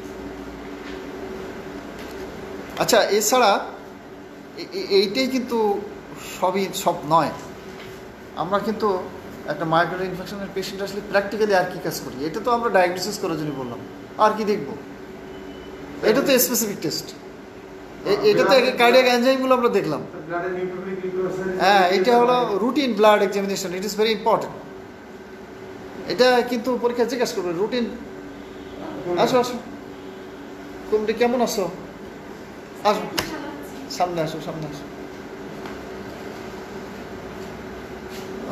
আচ্ছা, এছাড়া এইটাই কিন্তু সবই সব নয়। আমরা কিন্তু একটা মায়োকার্ডিয়াল ইনফেকশনের পেশেন্ট আসলে প্র্যাকটিক্যালি আর কি কাজ করি? এটা তো আমরা ডায়াগনোসিস করার জন্য বললাম, আর কি দেখব? এটা তো স্পেসিফিক টেস্ট, এটা তো কার্ডিয়াক এনজাইমগুলো আমরা দেখলাম। হ্যাঁ, এটা হলো routine blood examination, it is very important. এটা কিন্তু পরীক্ষা জিজ্ঞাসা করবে রুটিন। আসো আসো, তুমি কেমন আছো? আসো সামনে, আসো সামনে আসো।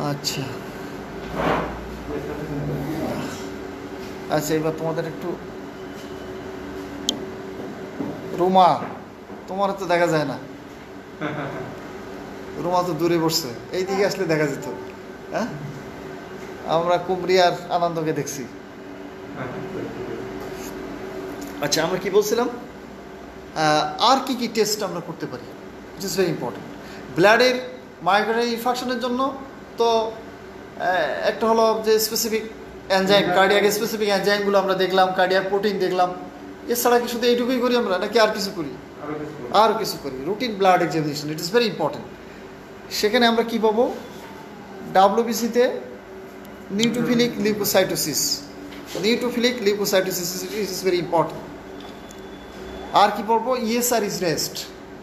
আচ্ছা আচ্ছা এবার তোমাদের একটু রুমা তোমার তো দেখা যায় না, রুমা তো দূরে বসছে, এই দিকে আসলে দেখা যেত। হ্যাঁ আমরা কুমরিয়ার আনন্দকে দেখছি। আচ্ছা আমরা কি বলছিলাম, আর কি কি টেস্ট আমরা করতে পারি, ইট ইজ ভেরি ইম্পর্টেন্ট ব্লাডের মায়োকার্ডিয়াল ইনফাকশনের জন্য। তো একটা হলো যে স্পেসিফিক এনজাইম, কার্ডিয়াক স্পেসিফিক এনজাইমগুলো আমরা দেখলাম, কার্ডিয়াক প্রোটিন দেখলাম। এছাড়া কি শুধু এইটুকুই করি আমরা, নাকি আর কিছু করি? আরও কিছু করি। Routine blood examination, it is very important. সেখানে আমরা কি পাবো, ডাব্লিউবিসিতে neutrophilic leukocytosis, neutrophilic leukocytosis it is very important. আর কি পড়বো, ইএসআর ইজ রেস্ট।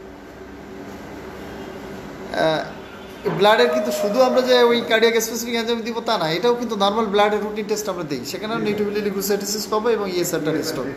ব্লাডের কিন্তু শুধু আমরা যে ওই কার্ডিয়াক স্পেসিফিক এনজাইম দিব তা না, এটাও কিন্তু নর্মাল ব্লাডের রুটিন টেস্ট আমরা দিই, সেখানে নিউট্রোফিলিক লিউকোসাইটোসিস পাবো এবং ইএসআরটা রেস্ট হবে।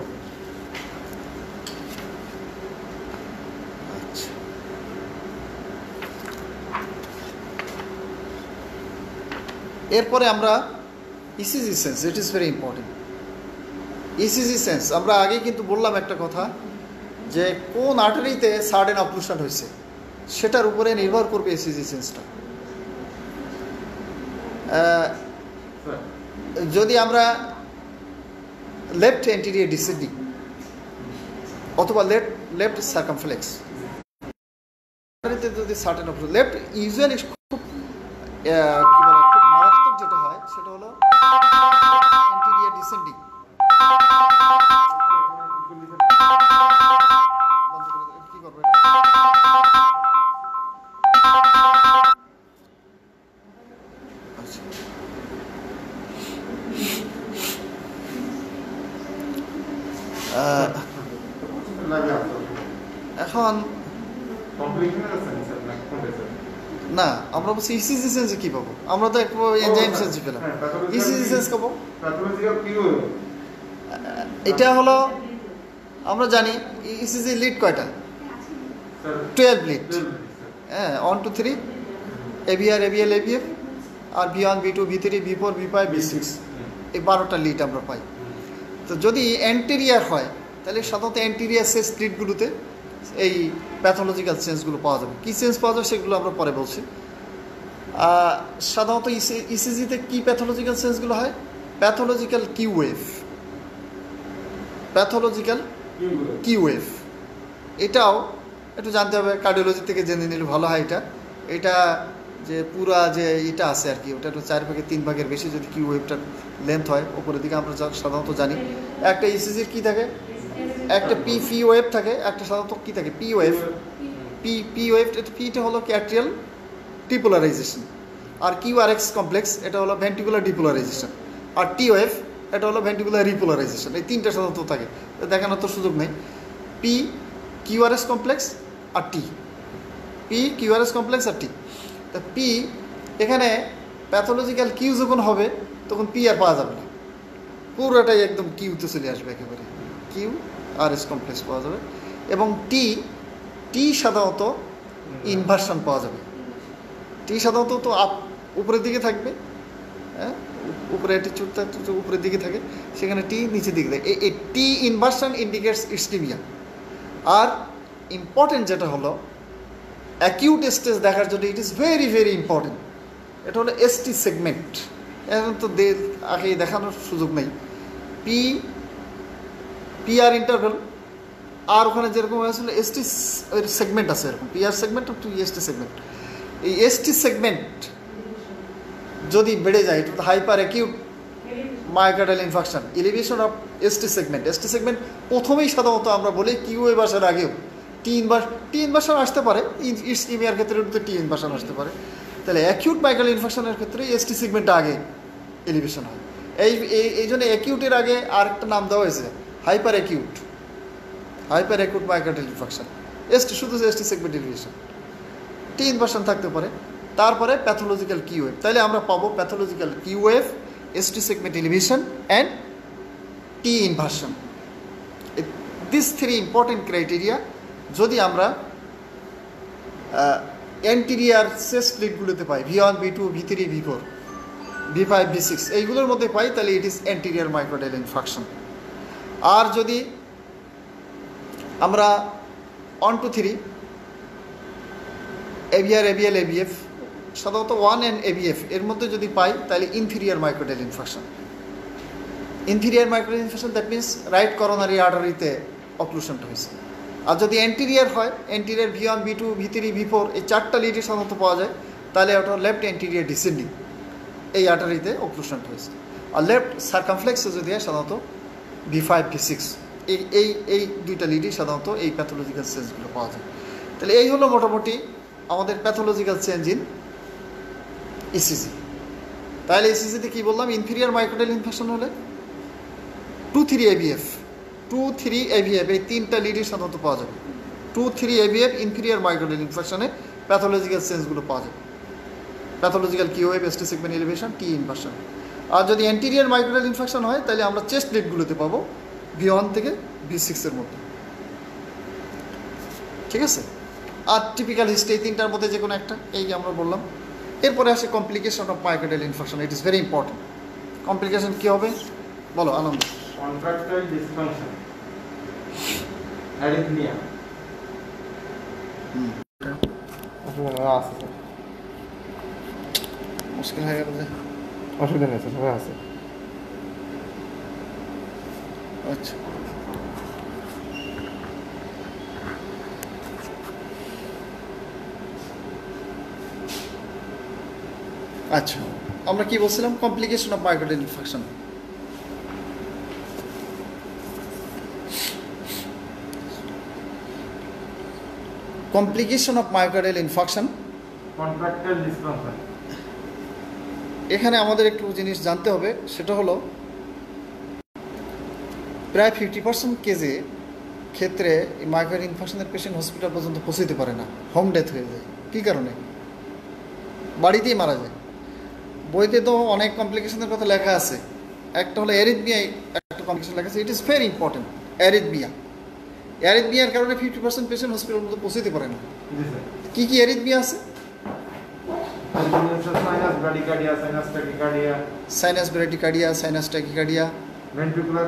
এরপরে আমরা ECG changes, it is very important. ECG changes আমরা আগে কিন্তু বললাম একটা কথা, যে কোন আর্টারিতে সাডেন অবক্লুশন হয়েছে সেটার উপরে নির্ভর করবে ইসিজি সেন্সটা। যদি আমরা লেফট অ্যান্টেরিয়র ডিসেন্ডিং অথবা লেফট লেফট সার্কামফ্লেক্স যদি সাডেন অবক্লুশন, লেফট ইউজুয়ালি খুব কি বলে খুব মারাত্মক যেটা হয় সেটা হলো অ্যান্টেরিয়র ডিসেন্ডিং। কি করবে এখন না, আমরা বলছি ইসিজি সেন্সে কি পাবো, আমরা তো একটু এনজাইম সেন্সে পেলাম, ইসিজি সেন্স পাবো। এটা হলো আমরা জানি ইসিজি লিড কয়টা, টুয়েলভ লিড। হ্যাঁ one two three aVR aVL aVF আর V one V two V three V four V five V six, এই বারোটা লিড আমরা পাই। তো যদি অ্যান্টেরিয়ার হয় তাহলে সাধারণত অ্যান্টেরিয়ার সেন্স লিডগুলোতে এই প্যাথোলজিক্যাল সেন্সগুলো পাওয়া যাবে। কী সেন্স পাওয়া যাবে সেগুলো আমরা পরে বলছি। সাধারণত ইসিজিতে কী প্যাথোলজিক্যাল সেন্সগুলো হয়, pathological Q wave, pathological Q wave. এটাও একটু জানতে হবে, কার্ডিওলজি থেকে জেনে নিলে ভালো হয়। এটা এটা যে পুরা যে এটা আছে আর কি, ওটা একটু চার ভাগের তিন ভাগের বেশি যদি কিউ ওয়েভটার লেন্থ হয় উপরের দিকে, আমরা সাধারণত জানি একটা ইসিজির কী থাকে, একটা পি ফি ওয়েভ থাকে, একটা সাধারণত কী থাকে P wave. P P wave পিটা হলো ক্যাট্রিয়াল ডিপোলারাইজেশন, আর কিউ আর এক্স কমপ্লেক্স এটা হলো ভেন্টিকুলার ডিপোলারাইজেশন, আর টি ওয়েভ এটা হলো ভেন্টিকুলার রিপোলারাইজেশন। এই তিনটা সাধারণত থাকে, দেখানোর তো সুযোগ নেই। পি কিউআরএস কমপ্লেক্স আর টি, পি কিউআরএস কমপ্লেক্স আর টি। তা পি এখানে প্যাথোলজিক্যাল কিউ যখন হবে তখন পি আর পাওয়া যাবে না, পুরোটাই একদম কিউতে চলে আসবে, একেবারে কিউ আর এস কমপ্লেক্স পাওয়া যাবে। এবং টি টি সাধারণত ইনভার্সন পাওয়া যাবে। টি সাধারণত তো আপ উপরের দিকে থাকবে, হ্যাঁ উপরে একটি চুট উপরের দিকে থাকে, সেখানে টি নিচের দিকে থাকে। এই টি ইনভার্সন ইন্ডিকেটস ইসকেমিয়া। আর ইম্পর্টেন্ট যেটা হলো অ্যাকিউট স্টেজ দেখার জন্য, it is very very important, এটা হলো এসটি সেগমেন্ট। এখন তো আগে দেখানোর সুযোগ নেই। পি পি আর ইন্টারভেল, আর ওখানে যেরকম আসলে এসটি সেগমেন্ট আছে এরকম, P R segment to ST segment. এই এসটি সেগমেন্ট যদি বেড়ে যায়, এটা hyper acute myocardial infarction, elevation of ST segment. ST segment প্রথমেই সাধারণত আমরা বলি কিউ ওয়েভ আসার আগেও টি ইনভার্স টি ইনভার্সন আসতে পারে, ইসকেমিয়ার ক্ষেত্রে টি ইনভার্সন আসতে পারে। তাহলে অ্যাকিউট মায়োকার্ডিয়াল ইনফাকশনের ক্ষেত্রে এসটি সেগমেন্টটা আগে এলিভেশন হয়। এই এই জন্য অ্যাকিউটের আগে আরেকটা নাম দেওয়া হয়েছে hyper acute, hyper acute myocardial infarction. ST শুধু ST segment elevation, T inversion থাকতে পারে। তারপরে প্যাথোলজিক্যাল কিউ ওয়েভ, তাহলে আমরা পাবো pathological Q wave, ST segment elevation and T inversion. This three important criteria যদি আমরা অ্যান্টিরিয়ার চেস্ট লিডগুলোতে পাই, V one V two V three V four V five V six এইগুলোর মধ্যে পাই, তাহলে it is anterior myocardial infarction. আর যদি আমরা one two three aVR aVL aVF সাধারণত ওয়ান অ্যান্ড এভিএফ এর মধ্যে যদি পাই, তাহলে inferior myocardial infarction. Inferior myocardial infarction that means right coronary আর্টারিতে অক্লুশনটা হয়েছে। আর যদি অ্যান্টিরিয়ার হয়, anterior V one V two V three V four এই চারটা লিডে সাধারণত পাওয়া যায়, তাহলে ওটা লেফট অ্যান্টিরিয়ার ডিসেন্ডিং এই আর্টারিতে অক্লুশনটা হয়েছে। আর লেফট সার্কামফ্লেক্সে যদি হয় সাধারণত ভি ফাইভ ভি সিক্স এই এই এই দুইটা লিডই সাধারণত এই প্যাথোলজিক্যাল চেঞ্জগুলো পাওয়া যায়। তাহলে এই হলো মোটামুটি আমাদের প্যাথোলজিক্যাল চেঞ্জ ইন ইসিজি। তাহলে ইসিজিতে কী বললাম, ইনফিরিয়ার মাইক্রোডাইল ইনফেকশন হলে two three aVF two three aVF এই তিনটা লিডই সাধারণত পাওয়া যাবে। Two three aVF inferior myocardial ইনফেকশনে প্যাথোলজিক্যাল চেঞ্জগুলো পাওয়া যাবে। Pathological Q wave ST segment elevation T inversion. আর যদি অ্যান্টিরিয়ার মাইক্রোডাইল ইনফেকশন হয়, তাহলে আমরা চেস্ট লিডগুলোতে পাবো ভি ওয়ান থেকে ভি সিক্সের মধ্যে। ঠিক আছে। আর টিপিক্যাল হিস্ট্রি এই তিনটার মধ্যে যে কোনো একটা, এই আমরা বললাম। এরপরে আসে complication of myocardial infection. It is very important. Complication কী হবে বলো আনন্দ? কন্ট্রাকটাইল ডিসফাংশন, অ্যারিথমিয়া। হুম আছে স্যার, মুশকিল হয়ে গেল যে। অসুবিধা নেই স্যার, সবাই আছে। আচ্ছা আচ্ছা আমরা কি বলছিলাম? Complication of myocardial infection. Complication of myocardial infection, contractile dysfunction. এখানে আমাদের একটু জিনিস জানতে হবে, সেটা হলো প্রায় ফিফটি পার্সেন্ট কেজে ক্ষেত্রে এই মাইক্রোডাইল ইনফেকশনের পেশেন্ট হসপিটাল পর্যন্ত পৌঁছতে পারে না, হোম ডেথ হয়ে যায়। কী কারণে? বাড়িতেই মারা যায়। বইতে তো অনেক কমপ্লিকেশনের কথা লেখা আছে, একটা হলো অ্যারিথমিয়া, একটা কমপ্লিকেশন লেখা আছে। It is very important, arrhythmia. অ্যারিথমিয়ার কারণে ফিফটি পার্সেন্ট পেশেন্ট হসপিটাল পর্যন্ত পৌঁছতে পারে না। কী কী অ্যারিথমিয়া আছে? Sinus bradycardia, sinus tachycardia, sinus bradycardia, sinus tachycardia, ventricular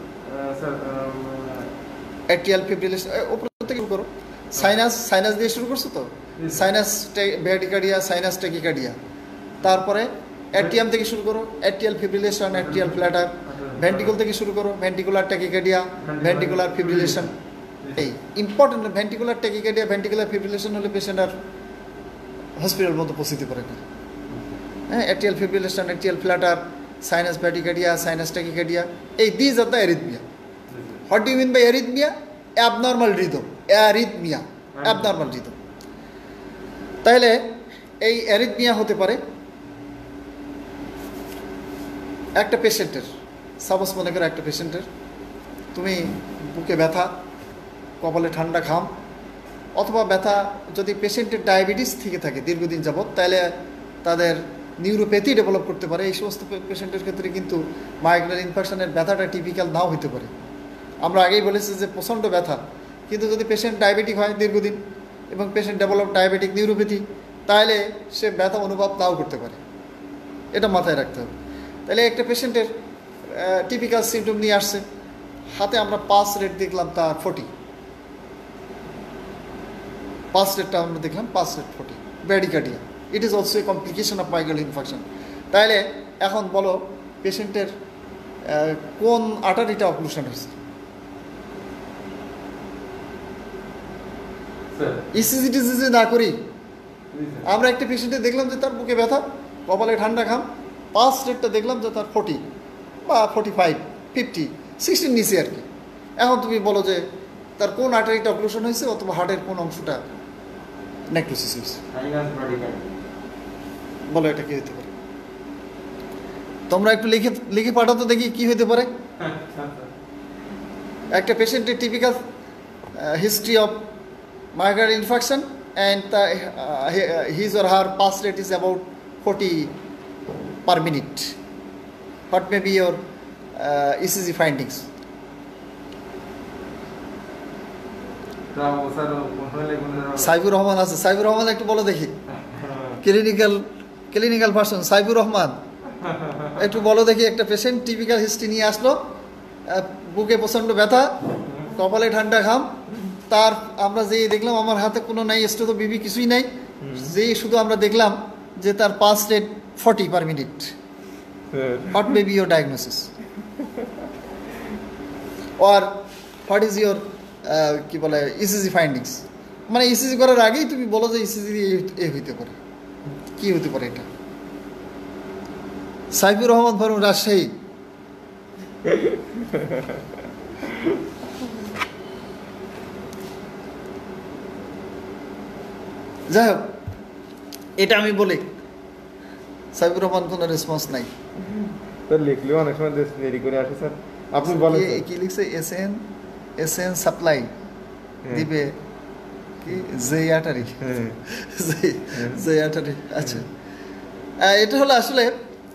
atrial fibrillation. ওপর থেকে শুরু করো। সাইনাস সাইনাস দিয়ে শুরু করছো তো, সাইনাস ব্র্যাডিকার্ডিয়া, সাইনাস ট্যাকিকার্ডিয়া। তারপরে অ্যাট্রিয়াম থেকে শুরু করো, atrial fibrillation, atrial flutter. Ventricle থেকে শুরু করো, ভেন্ট্রিকুলার ট্যাকিকার্ডিয়া, ভেন্ট্রিকুলার ফিব্রিলেশন। এই important. Ventricular tachycardia, ventricular fibrillation হলে পেশেন্ট আর হসপিটাল মতো পৌঁছতে পারে না। হ্যাঁ, atrial fibrillation, atrial flutter, sinus bradycardia, sinus tachycardia, এই these are the arrhythmia. What do you mean by arrhythmia? Abnormal rhythm. Arrhythmia abnormal rhythm. তাহলে এই অ্যারিথমিয়া হতে পারে একটা পেশেন্টের, সাপোজ মনে করো একটা পেশেন্টের তুমি বুকে ব্যথা, কপালে ঠান্ডা ঘাম, অথবা ব্যথা যদি পেশেন্টের ডায়াবেটিস থেকে থাকে দীর্ঘদিন যাবৎ, তাহলে তাদের নিউরোপ্যাথি ডেভেলপ করতে পারে। এই সমস্ত পেশেন্টের ক্ষেত্রে কিন্তু মাইগ্রেন ইনফেকশনের ব্যথাটা টিপিক্যাল নাও হতে পারে। আমরা আগেই বলেছি যে প্রচণ্ড ব্যথা, কিন্তু যদি পেশেন্ট ডায়াবেটিক হয় দীর্ঘদিন এবং পেশেন্ট ডেভেলপ ডায়াবেটিক নিউরোপ্যাথি, তাহলে সে ব্যথা অনুভব নাও করতে পারে। এটা মাথায় রাখতে হবে। তাহলে একটা পেশেন্টের টিপিক্যাল সিমটম নিয়ে আসছে, হাতে আমরা পাস রেট দেখলাম তার ফোর্টি, পাস রেটটা আমরা দেখলাম pulse rate forty, bradycardia. It is also a complication of myocardial infection. তাহলে এখন বলো পেশেন্টের কোন আর্টারিটা অক্লুশন হয়েছে? ইসিজি টিসিজি না করি আমরা একটা পেশেন্টে দেখলাম যে তার বুকে ব্যথা, কপালে ঠান্ডা ঘাম, পাস রেটটা দেখলাম যে তার ফোর্টি বা ফোর্টি ফাইভ ফিফটি সিক্সটির নিচে আর কি। এখন তুমি বলো যে তার কোন আর্টারিটা অক্লুশন হয়েছে অথবা হার্টের কোন অংশটা নেক্রোসিস হয়েছে, বলো এটা কি হতে পারে? তোমরা একটু লিখে লিখে পাঠাও তো দেখি কি হতে পারে। একটা পেশেন্টের typical history of migraine infection and the, uh, his or her pass rate is about forty per minute. What may be your uh, E C G findings? Trago, Saro, Control, Saibur Rahman আছে, সাইবুর রহমান একটু বলো দেখি, clinical clinical person Saibur Rahman একটু বলো দেখি, একটা patient typical history নিয়ে আসলো, আহ, বুকে প্রচণ্ড ব্যথা, কপালে ঠান্ডা ঘাম, তার আমরা যেই দেখলাম আমার হাতে কোনো নাই, স্টেথো বিবি কিছুই নাই, যেই শুধু আমরা দেখলাম যে তার pulse rate forty per minute. What may be your diagnosis or what is your কি বলে ইসিজি ফাইন্ডিংস? মানে ইসিজি করার আগেই তুমি বলো যে ইসিজি এ হইতে পারে, কি হতে পারে এটা? সাইফুর রহমান ফারুক, রাজশাহী। যাই হোক, এটা আমি বলি, সাইফুর রহমান কোনো রেসপন্স নাই। স্যার লিখলেও অনেক সময় দেরি করে আসে স্যার, আপনি বলেন কি লিখছে? S N S N supply দিবে কি জে আটারি, জে আটারি। আচ্ছা, এটা হলো আসলে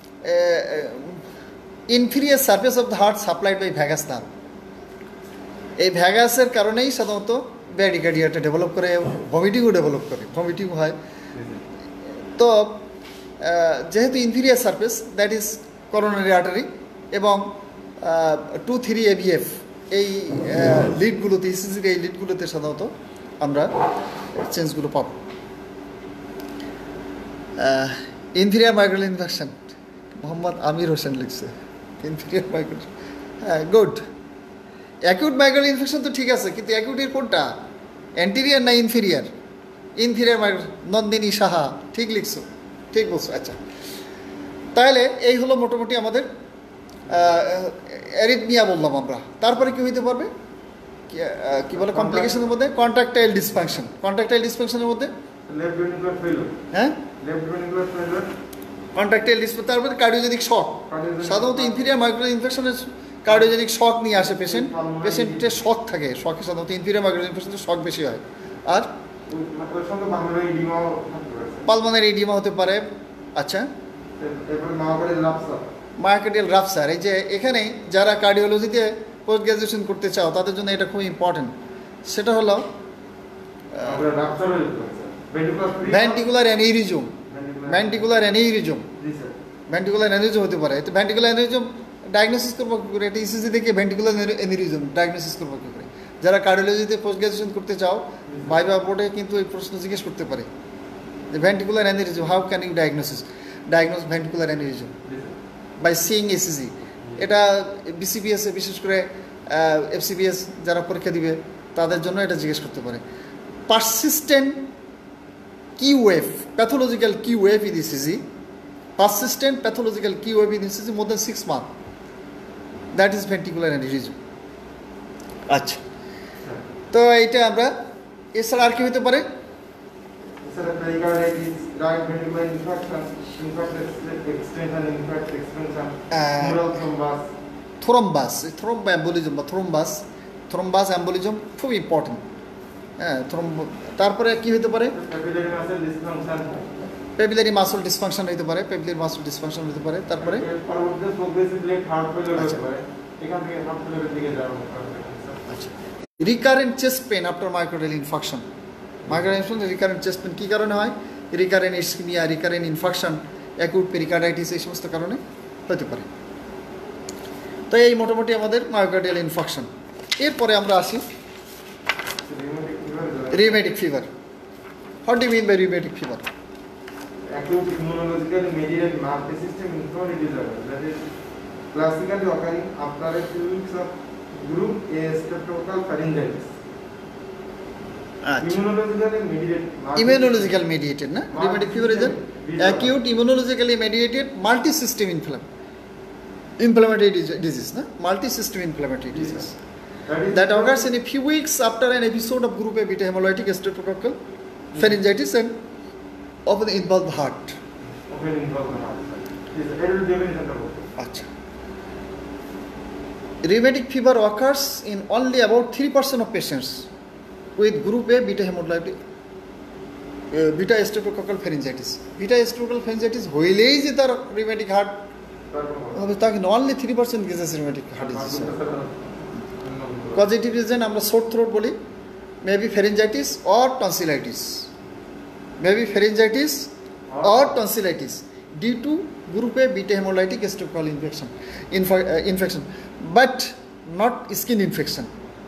inferior surface of the heart supplied by vagus nerve. এই ভ্যাগাসের কারণেই সাধারণত ব্র্যাডিকার্ডিয়াটা ডেভেলপ করে, ভমিটিংও ডেভেলপ করে, ভমিটিং হয়। তো যেহেতু inferior surface, that is coronary artery, এবং টু থ্রি এভিএফ এই লিডগুলোতে, ইসিজির এই লিডগুলোতে সাধারণত আমরা চেঞ্জগুলো পাবো। Inferior myocardial infection, Mohammad Amir Hossain লিখছে ইনফিরিয়ার মাইগ্রেল। হ্যাঁ, গুড। অ্যাকিউট মাইগ্রেল ইনফেকশন তো ঠিক আছে, কিন্তু অ্যাকিউটের কোনটা, অ্যান্টিরিয়ার না inferior? Inferior myocardial. Nandini Saha, ঠিক লিখছো, ঠিক বলছো। আচ্ছা, তাহলে এই হলো মোটামুটি আমাদের অ্যারিথমিয়া বললাম আমরা। তারপরে কি হইতে পারবে, কি বলে কমপ্লিকেশনের মধ্যে? কন্ট্রাকটাইল ডিসফাংশন। কন্ট্রাকটাইল ডিসফাংশনের মধ্যে হ্যাঁ কন্ট্রাকটাইল ডিসফাংশন, তারপরে কার্ডিওজেনিক শক। সাধারণত ইনফিরিয়ার মাইগ্রেল ইনফেকশনের কার্ডিওজেনিক শক নিয়ে আসে পেশেন্ট, পেশেন্টের শক থাকে, শকে সাধারণত ইনফিরিয়ার মাইগ্রেল ইনফেকশনের শক বেশি হয়। আর পালমোনারি ইডিমা হতে পারে। আচ্ছা, মায়োকার্ডিয়াল রাপচার। এই যে এখানে যারা কার্ডিওলজিতে পোস্ট গ্র্যাজুয়েশন করতে চাও তাদের জন্য এটা খুব ইম্পর্টেন্ট। সেটা হলো ventricular aneurysm. Ventricular aneurysm ventricular aneurysm হতে পারে। তো ভেন্টিকুলার অ্যানিউরিজম ডায়াগনোসিস করবো কী করে? এটা ইসিজি দেখে ভেন্টিকুলার অ্যানিউরিজম ডায়াগনোসিস করবো কী করে? যারা কার্ডিওলজিতে পোস্ট গ্র্যাজুয়েশন করতে চাও, ভাইভা বোর্ডে কিন্তু এই প্রশ্ন জিজ্ঞেস করতে পারে যে ventricular aneurysm, how can you diagnosis diagnose ventricular aneurysm by seeing ECG. এটা বিসিবিএসে, বিশেষ করে এফসিবিএস যারা পরীক্ষা দিবে তাদের জন্য এটা জিজ্ঞেস করতে পারে। Persistent Q wave, pathological Q wave in ECG, persistent pathological Q wave in ECG more than six month, that is ventricular aneurysm. আচ্ছা, তো এইটা আমরা, এছাড়া আর কি হতে পারে? থ্রোম্বাস, থ্রোম্বা অ্যাম্বোলিজম বা থ্রোম্বাস, থ্রোম্বাস অ্যাম্বোলিজম খুব ইম্পর্টেন্ট। হ্যাঁ, থ্রোম্ব। তারপরে কি হতে পারে? পেপিলারি মাসল ডিসফাংশন হতে পারে, পেপিলারি মাসল ডিসফাংশন হতে পারে। তারপরে recurrent chest pain after myocardial infarction. Myocardial infarction recurrent chest pain কী কারণে হয়? Recurrent ischemia, recurrent infarction, acute pericarditis, এই সমস্ত কারণে হতে পারে। তো এই মোটামুটি আমাদের মায়োকার্ডিয়াল ইনফাকশন। এরপরে আমরা আসি rheumatic fever. What do you mean by rheumatic fever? Acute immunologically mediated multi-system inflammatory disorder that is classically occurring after a few weeks of group A streptococcal pharyngitis. Immunologically mediated. Immunological mediated, na? Rheumatic fever is an acute immunologically mediated multi-system inflammatory inflammatory disease, na? Multi-system inflammatory disease that, that occurs in a few weeks after an episode of group A beta hemolytic streptococcal pharyngitis and often involve the heart. Often involve the heart. Is adult definition of it. Acha. Rheumatic fever occurs in only about three percent of patients with group A beta hemolytic uh, beta streptococcal pharyngitis. Beta streptococcal pharyngitis হইলেই যে তার rheumatic heart হবে তা কিন্তু only three percent cases rheumatic heart disease. Causative reason আমরা sore throat বলি, maybe pharyngitis or tonsillitis, maybe pharyngitis or tonsillitis due to group A beta hemolytic streptococcal infection, inf- uh, infection, but not skin infection,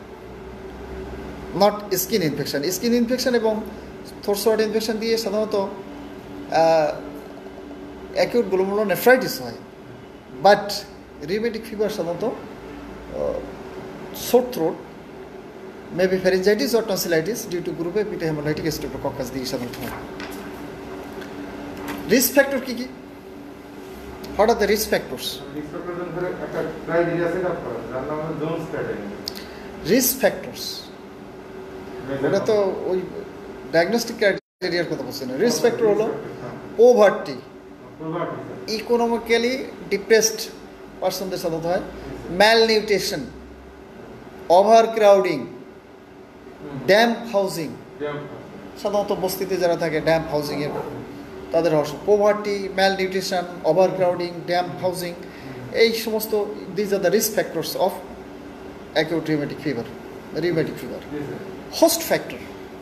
not skin infection. Skin infection এবং throat sword infection দিয়ে সাধারণত acute glomerulonephritis হয়, but rheumatic fever সাধারণত sore throat, maybe pharyngitis or tonsillitis due to group A beta hemolytic streptococcus দিয়ে সাধারণত হয়। Risk factor কি কি? What are the risk factors? Risk factors. ওটা তো ওই ডায়াগনস্টিক ক্রাইটেরিয়ার কথা বলছি না। রিস্ক ফ্যাক্টর হলো পোভার্টি, ইকোনমিক্যালি ডিপ্রেসড পার্সনদের সাথে হয়, malnutrition, overcrowding, damp housing, সাধারণত বস্তিতে যারা থাকে ড্যাম্প হাউজিংয়ের তাদের হওয়া, poverty, malnutrition, overcrowding, damp housing, এই সমস্ত these are the risk factors of acute rheumatic fever, rheumatic fever. Host factor,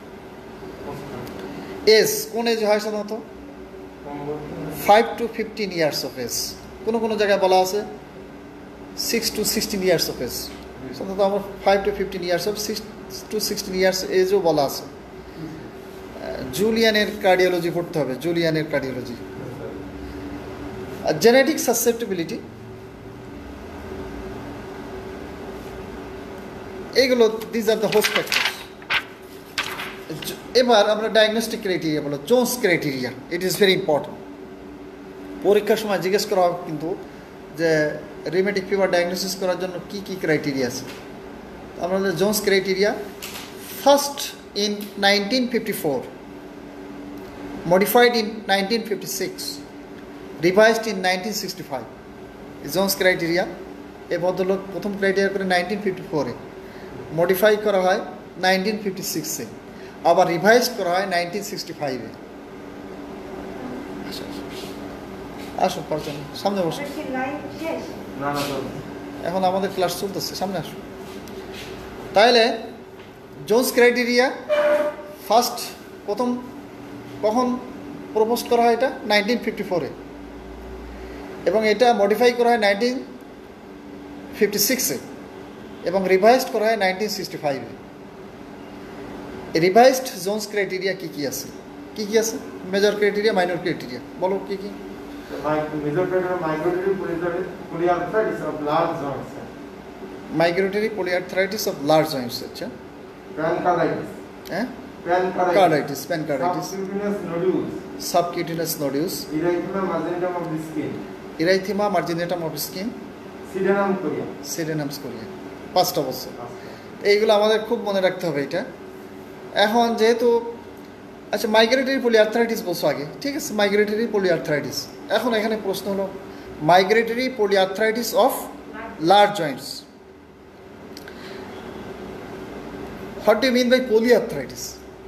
age, কোন এজ হয় সাধারণত? Five to fifteen years of age, কোনো কোনো জায়গায় বলা আছে six to sixteen years of age, সাধারণত আমার five to fifteen years of six to sixteen years এজও বলা আছে। জুলিয়ানের কার্ডিওলজি পড়তে হবে, জুলিয়ানের কার্ডিওলজি। জেনেটিক সাসেপ্টিবিলিটি, এইগুলো these are the host factor. এবার আমরা ডায়াগনস্টিক ক্রাইটেরিয়া বলো, Jones criteria, it is very important. পরীক্ষার সময় জিজ্ঞেস করা হবে কিন্তু যে রিউমেটিক ফিভার ডায়াগনোসিস করার জন্য কি কি ক্রাইটেরিয়া আছে। আমরা Jones criteria, first in nineteen fifty four, modified in nineteen fifty-six, revised in nineteen sixty-five. Jones criteria, এ ভদ্রলোক প্রথম ক্রাইটেরিয়া করে নাইনটিন ফিফটি ফোরে, মডিফাই করা হয় নাইনটিন ফিফটি সিক্সে, আবার রিভাইজ করা হয় নাইনটিন সিক্সটি ফাইভে। আসুন পারছেন, সামনে বসুন, এখন আমাদের ক্লাস চলতেছে, সামনে আসুন। তাহলে জোন্স ক্রাইটেরিয়া ফার্স্ট প্রথম কখন প্রপোজ করা হয়? এটা নাইনটিন ফিফটি ফোরে, এবং এটা মডিফাই করা হয় নাইনটিন ফিফটি সিক্সে, এবং রিভাইজড করা হয় নাইনটিন সিক্সটি ফাইভে। রিভাইজড জোন্স ক্রাইটেরিয়া কী কী আছে? কী কী আছে? মেজর ক্রাইটেরিয়া, মাইনর ক্রাইটেরিয়া, বলো কী কী? Migratory polyarthritis of large joints, আচ্ছা, হ্যাঁ, Carditis, pancarditis, subcutaneous nodules, erythema marginatum of the skin, erythema marginatum of the skin, Sydenham chorea, Sydenham chorea, পাঁচটা বছর। এইগুলো আমাদের খুব মনে রাখতে হবে। এটা এখন যেহেতু আচ্ছা মাইগ্রেটরি পলিআর্থ্রাইটিস বলছো আগে, ঠিক আছে, মাইগ্রেটরি পলিআর্থ্রাইটিস। এখন এখানে প্রশ্ন হলো migratory polyarthritis of large joints, what do you mean by polyarthritis?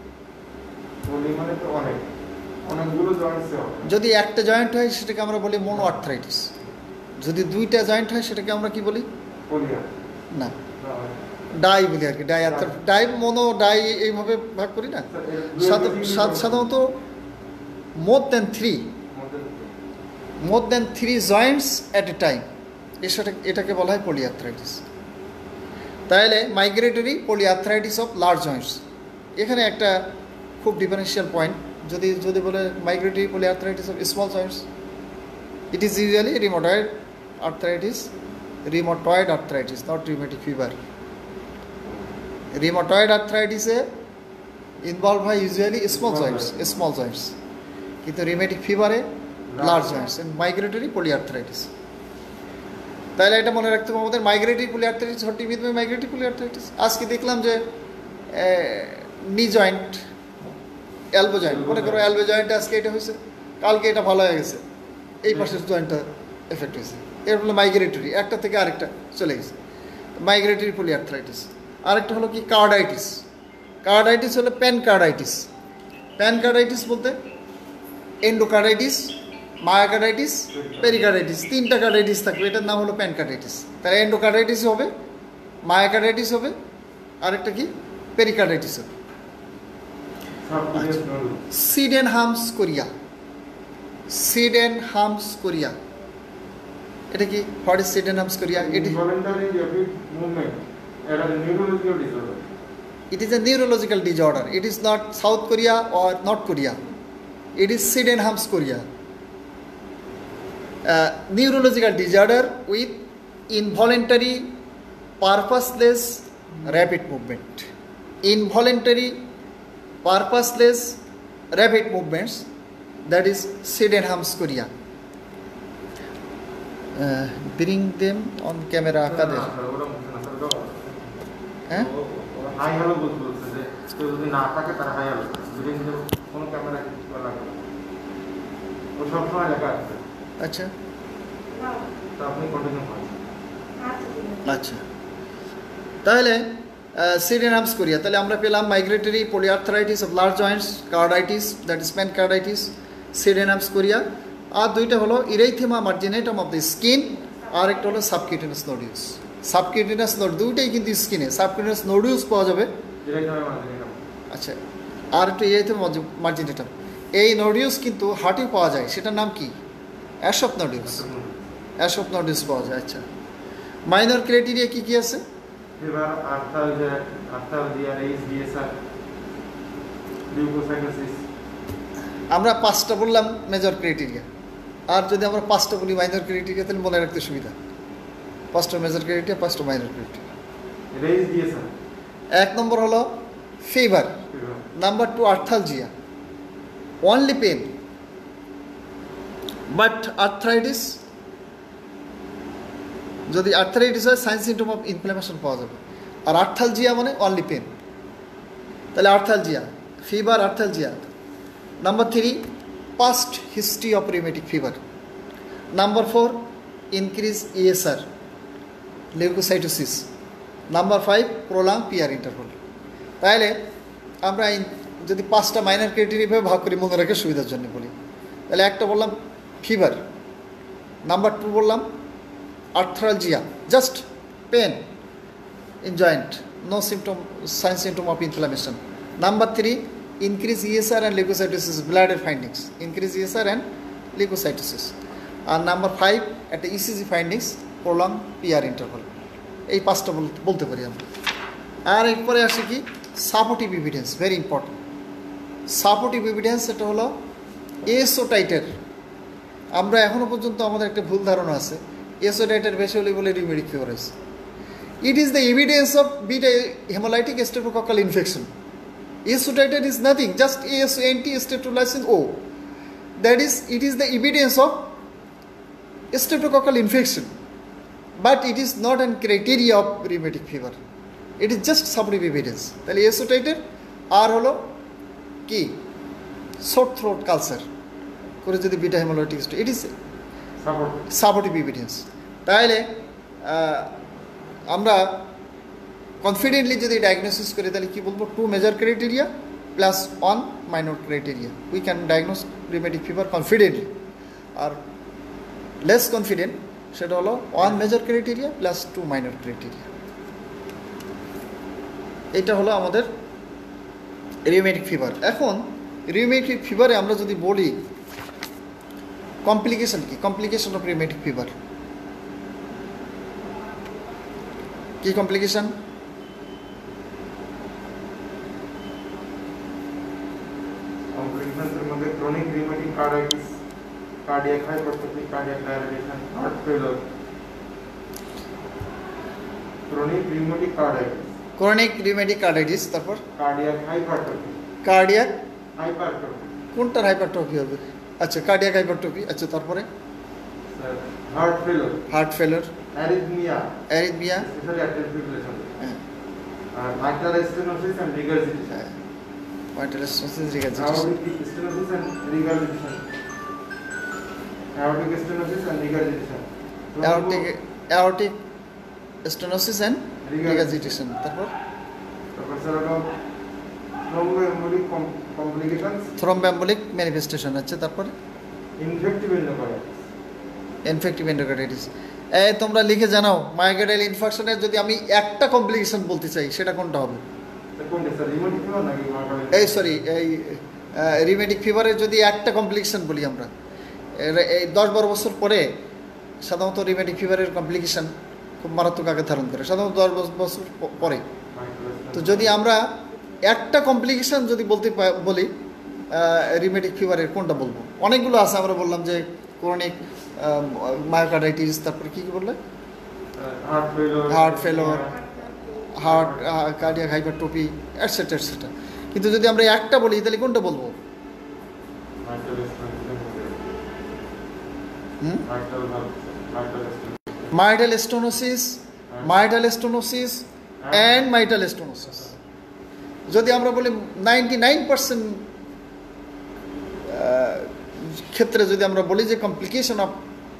যদি একটা জয়েন্ট হয় সেটাকে আমরা বলি মোনো আর্থ্রাইটিস, যদি দুইটা জয়েন্ট হয় সেটাকে আমরা কি বলি? না, ডাই বলি আর কি, ডাই ডাই মোনো ডাই এইভাবে ভাগ করি না। সাধারণত more than three more than three joints at a time, সেটা এটাকে বলা হয় পলিআর্থ্রাইটিস। তাহলে migratory polyarthritis of large joints, এখানে একটা খুব ডিফারেন্সিয়াল পয়েন্ট, যদি যদি বলে migratory polyarthritis of small joints, it is usually rheumatoid arthritis, rheumatoid arthritis, not rheumatic fever. Rheumatoid আর্থ্রাইটিসে ইনভলভ হয় usually small joints, small joints, কিন্তু রিউমেটিক ফিভারে large joints and migratory polyarthritis. তাহলে এটা মনে রাখতে হবে আমাদের, migratory polyarthritis, what do you mean by migratory polyarthritis? আজকে দেখলাম যে নি জয়েন্ট, এলবো জয়েন্ট, মনে করো এলবো জয়েন্ট আজকে এটা হয়েছে, কালকে এটা ভালো হয়ে গেছে, এই পাশের জয়েন্টটা এফেক্ট হয়েছে, এর ফলে মাইগ্রেটরি, একটা থেকে আরেকটা চলে গেছে, মাইগ্রেটরি পলিআর্থ্রাইটিস। আরেকটা হলো কি কার্ডাইটিস, কার্ডাইটিস হলো প্যানকার্ডাইটিস। প্যানকার্ডাইটিস বলতে এন্ডোকার্ডাইটিস, মায়োকার্ডাইটিস, পেরিকার্ডাইটিস, তিনটা কার্ডাইটিস থাকবে, এটার নাম হলো প্যানকার্ডাইটিস। তাহলে এন্ডোকার্ডাইটিস হবে, মায়োকার্ডাইটিস হবে, আরেকটা কি পেরিকার্ডাইটিসের। Subcutaneous nodule. Sydenham's chorea, Sydenham's chorea, এটা কি? What is Sydenham's chorea? It involuntary rapid movement, এটা neurological disorder. It is a neurological disorder. It is not South Korea or North Korea. It is Sydenham's Korea. Uh, neurological disorder with involuntary, purposeless, rapid movement. Involuntary, purposeless, rapid movements. That is Sydenham's Korea. Uh, bring them on camera. Kader. হ্যাঁ? Hi hello বলছে যে কেউ যদি না থাকে তারা hi hello যদি কোনো ক্যামেরা কিছু লাগে ও সবসময় লেখা আছে। আচ্ছা তো আপনি কন্টিনিউ করেন। আচ্ছা, তাহলে সিডেনহামস কোরিয়া, তাহলে আমরা পেলাম migratory polyarthritis of large joints, carditis that is pancarditis, Sydenham's chorea. আর দুইটা হলো erythema marginatum of the skin, আর একটা হলো সাবকিউটেনাস নোডিউস। সাবকিউটেনাস নোড দুইটাই কিন্তু স্কিনে, সাবকিউটেনাস নোডিউস পাওয়া যাবে। আচ্ছা, আর একটু ইরেইথেমা মার্জিনেটাম, এই নোডিউস কিন্তু হার্টেও পাওয়া যায়, সেটার নাম কি? অ্যাশপ নোডিউস, অ্যাশপ নোডিউস পাওয়া যায়। আচ্ছা, মাইনর ক্রাইটেরিয়া কি কি আছে? Fever, arthralgia, arthralgia, raised ESR, leukocytosis. আমরা পাঁচটা বললাম মেজর ক্রাইটেরিয়া, আর যদি আমরা পাঁচটা বলি মাইনর ক্রাইটেরিয়া তাহলে মনে রাখতে সুবিধা। পাঁচটা মেজর ক্রাইটেরিয়া, পাঁচটা মাইনর ক্রাইটেরিয়া। রেইজ ডিএসআর এক নম্বর হলো fever, number two arthralgia, only pain, but arthritis, যদি আর্থ্রাইটিস হয় সাইন সিমটম অফ ইনফ্লামেশন পাওয়া যাবে। আর আর্থালজিয়া মানে অনলি পেন, তাহলে arthralgia, fever, arthralgia. Number three past history of rheumatic fever. Number four increase ESR, leukocytosis. Number five prolong PR interval. তাহলে আমরা যদি পাঁচটা মাইনর ক্রাইটেরিয়া ভাগ করি মনে রাখার সুবিধার জন্য বলি, তাহলে একটা বললাম ফিভার, নাম্বার টু বললাম arthralgia, just pain in joint, no symptom, sign symptom of inflammation. Number three increase ESR and leukocytosis, ব্লাডের findings, increase ESR and leukocytosis. আর নাম্বার ফাইভ একটা ECG findings, prolong PR interval. এই পাঁচটা বলতে পারি আমরা। আর এরপরে আসে কি supportive evidence, very important. Supportive evidence এটা হলো এসোটাইটের। আমরা এখনও পর্যন্ত আমাদের একটা ভুল ধারণা আছে, এসোটাইটের বেশি হলে বলে রিউমেটিক ফিভার হয়েছে। It is the evidence of beta haemolytic streptococcal infection. Esotitide is nothing, just anti-streptolysin O. That is, it is the evidence of streptococcal infection, but it is not a criteria of rheumatic fever. It is just supportive evidence. তাহলে esotitide আর হলো কি short throat culture করে যদি beta haemolytic, it is supportive evidence. তাহলে আমরা confidently যদি diagnosis করি তাহলে কী বলবো? Two major criteria plus one minor criteria, we can diagnose rheumatic fever confidently. আর লেস কনফিডেন্ট সেটা হলো one major criteria plus two minor criteria. এটা হলো আমাদের রিউমেটিক ফিভার। এখন রিউমেটিক ফিভারে আমরা যদি বলি কমপ্লিকেশন কি, কমপ্লিকেশন অফ রিউমেটিক ফিভার কি? কমপ্লিকেশন কমপ্লিকেশনসের মধ্যে chronic rheumatic carditis, cardiac hypertrophy, cardiac dilatation, heart failure. Chronic rheumatic carditis, chronic rheumatic carditis, তারপর কার্ডিয়াক হাইপারট্রফি, কার্ডিয়াক হাইপারট্রফি, কোনটার হাইপারট্রফি হবে? আচ্ছা, কার্ডিয়াক হাইপারট্রফি। আচ্ছা, তারপরে heart failure, heart failure, arrhythmia, arrhythmia, specially atrial fibrillation, হ্যাঁ, আর mitral stenosis and regurgitation, mitral stenosis, regurgitation, aortic stenosis and regurgitation, aortic stenosis and regurgitation, aortic aortic stenosis and regurgitation, তারপর তারপর sir হলো thromboembolic complications, thromboembolic manifestation। আচ্ছা, তারপর infective endocarditis, infective endocarditis. এই তোমরা লিখে জানাও মাইগ্রেনাল ইনফেকশনের যদি আমি একটা কমপ্লিকেশন বলতে চাই সেটা কোনটা হবে? কোনটা স্যার, রিমোটিক ফিভার নাকি মাইক্রোলিং? এই সরি এই রিমেটিক ফিভারের যদি একটা কমপ্লিকেশন বলি আমরা, এর- এই দশ বারো বছর পরে সাধারণত রিমেটিক ফিভারের কমপ্লিকেশন খুব মারাত্মক আকার ধারণ করে, সাধারণত দশ বছ- বছর প- পরে। তো যদি আমরা একটা কমপ্লিকেশন যদি বলতে পা- বলি রিমেটিক ফিভারের, কোনটা বলবো? অনেকগুলো আছে, আমরা বললাম যে ক্রনিক মায়োকার্ডাইটিস, তারপরে কী কী বললে, heart failure, heart failure, heart cardiac hypertrophy, et cetera et cetera. কিন্তু যদি আমরা একটা বলি তাহলে কোনটা বলবো? হুম mitral stenosis, mitral stenosis and mitral stenosis. যদি আমরা বলি নাইনটি নাইন পার্সেন্ট ক্ষেত্রে যদি আমরা বলি যে কমপ্লিকেশন অফ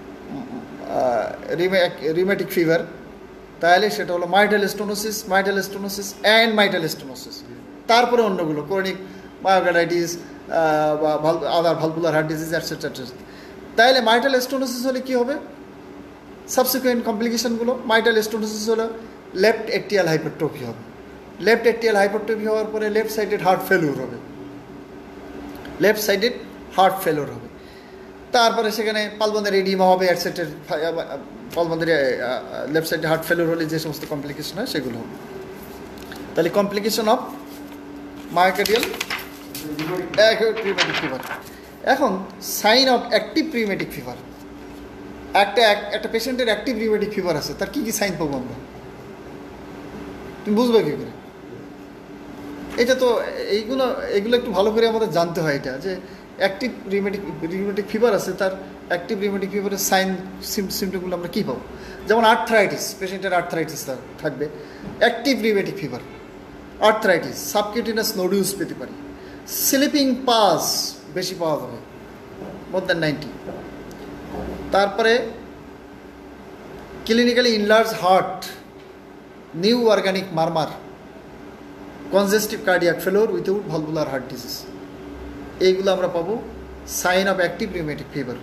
রিমেটিক ফিভার, তাহলে সেটা হলো mitral stenosis, mitral stenosis and mitral stenosis. তারপরে অন্যগুলো ক্রনিক মায়োকার্ডাইটিস বা other valvular heart disease et cetera et cetera. তাহলে মাইটাল স্টোনোসিস হলে কী হবে? সাবসিকুয়েন্ট কমপ্লিকেশনগুলো, মাইটাল স্টোনোসিস হলো লেফট এট্রিয়াল হাইপারট্রফি হবে, লেফট এট্রিয়াল হাইপারট্রফি হওয়ার পরে লেফট সাইডেড হার্ট ফেলিওর হবে, লেফট সাইডেড হার্ট ফেলিওর হবে। তারপরে সেখানে পালমোনারি এডিমা হবে এটসেট্রা, পালমোনারি লেফট সাইডে হার্ট ফেলিওর হলে যে সমস্ত কমপ্লিকেশন হয় সেগুলো হবে। তাহলে complication of myocardial rheumatic fever. এখন sign of active rheumatic fever, একটা একটা পেশেন্টের অ্যাক্টিভ রিমেটিক ফিভার আছে, তার কী কী সাইন পাবো আমরা? তুমি বুঝবে কী করে? এটা তো এইগুলো এগুলো একটু ভালো করে আমাদের জানতে হয়, এটা যে অ্যাক্টিভ রিমেটিক রিমেটিক ফিভার আছে, তার অ্যাক্টিভ রিমেটিক ফিভারের সাইন সিমটমগুলো আমরা কী পাবো? যেমন আর্থ্রাইটিস, পেশেন্টের আর্থ্রাইটিস থাকবে, active rheumatic fever, arthritis, subcutaneous nodules পেতে পারি, স্লিপিং পাস বেশি পাওয়া যাবে, মোর দ্যান নাইনটি। তারপরে clinically enlarge heart, new organic murmur, congestive cardiac failure without valvular heart disease, এইগুলো আমরা পাবো sign of active rheumatic fever.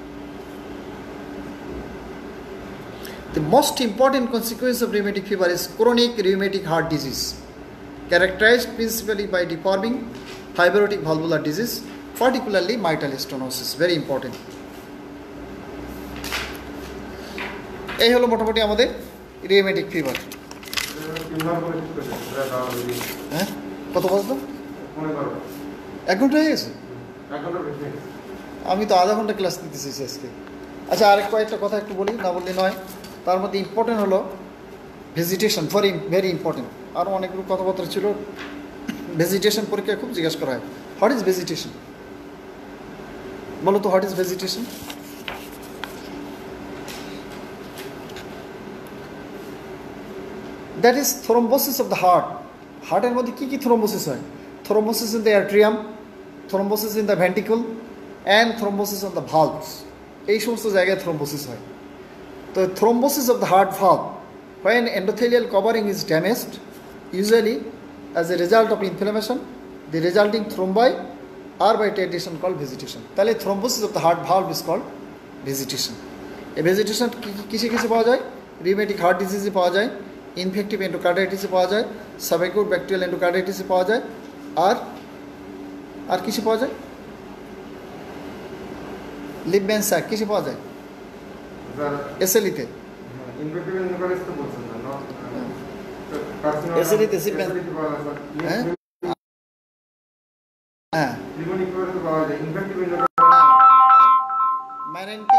The most important consequence of rheumatic fever is chronic rheumatic heart disease, characterized principally by deforming fibrotic valvular disease, particularly mitral stenosis. Very important. এই হলো মোটামুটি আমাদের rheumatic fever. হ্যাঁ, কত বাজলো? এক ঘন্টা হয়ে গেছে? আমি তো আধা ঘন্টা ক্লাস নিতে চাইছি আজকে। আচ্ছা, আরেক কয়েকটা কথা একটু বলি, না বললে নয়। তার মধ্যে ইম্পর্টেন্ট হলো ভেজিটেশন, ভেরি ভেরি ইম্পর্টেন্ট। আরও অনেকগুলো কথাবার্তা ছিল। ভেজিটেশন পরীক্ষায় খুব জিজ্ঞাসা করা হয়, হোয়াট ইজ ভেজিটেশন? বলো তো, what is vegetation? That is thrombosis of the heart. হার্টের মধ্যে কী কী থ্রোম্বোসিস হয়? Thrombosis in the atrium, thrombosis in the ventricle and thrombosis on the valves. এই সমস্ত জায়গায় থ্রোম্বোসিস হয়। তো thrombosis of the heart valve, when endothelial covering is damaged, usually as a result of inflammation, the resulting thrombi are by tradition called vegetation. তাহলে thrombosis of the heart valve is called vegetation. এই vegetation কিসে কিসে পাওয়া যায়? Rheumatic heart ডিজিজে পাওয়া যায়, infective এন্ডোকার্ডাইটিসে পাওয়া যায়, সাবঅ্যাকিউট ব্যাকটেরিয়াল এন্ডোকার্ডাইটিসে পাওয়া যায়, আর আর কিসে পাওয়া যায়? লিপম্যান স্যাক কিসে পাওয়া যায়? এসএলিতে। এসএলিতে লিপম্যান, হ্যাঁ হ্যাঁ ম্যারেন্টিক।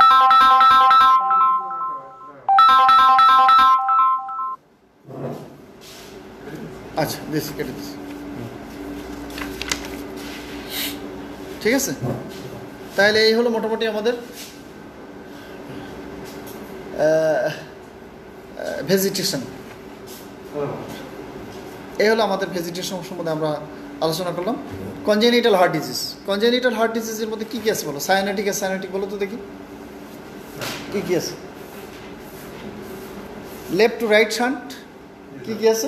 আচ্ছা, দিস কেটে দিস, ঠিক আছে। তাহলে এই হলো মোটামুটি আমাদের ভেজিটেশন। এই হলো আমাদের ভেজিটেশন সম্বন্ধে আমরা আলোচনা করলাম। Congenital heart disease, congenital heart ডিজিজের মধ্যে কী কী আছে বলো? সায়ানাটিক আছে, সায়ানাটিক বলো তো দেখি কী কী আছে? লেফট টু রাইট শান্ট, কী কী আছে?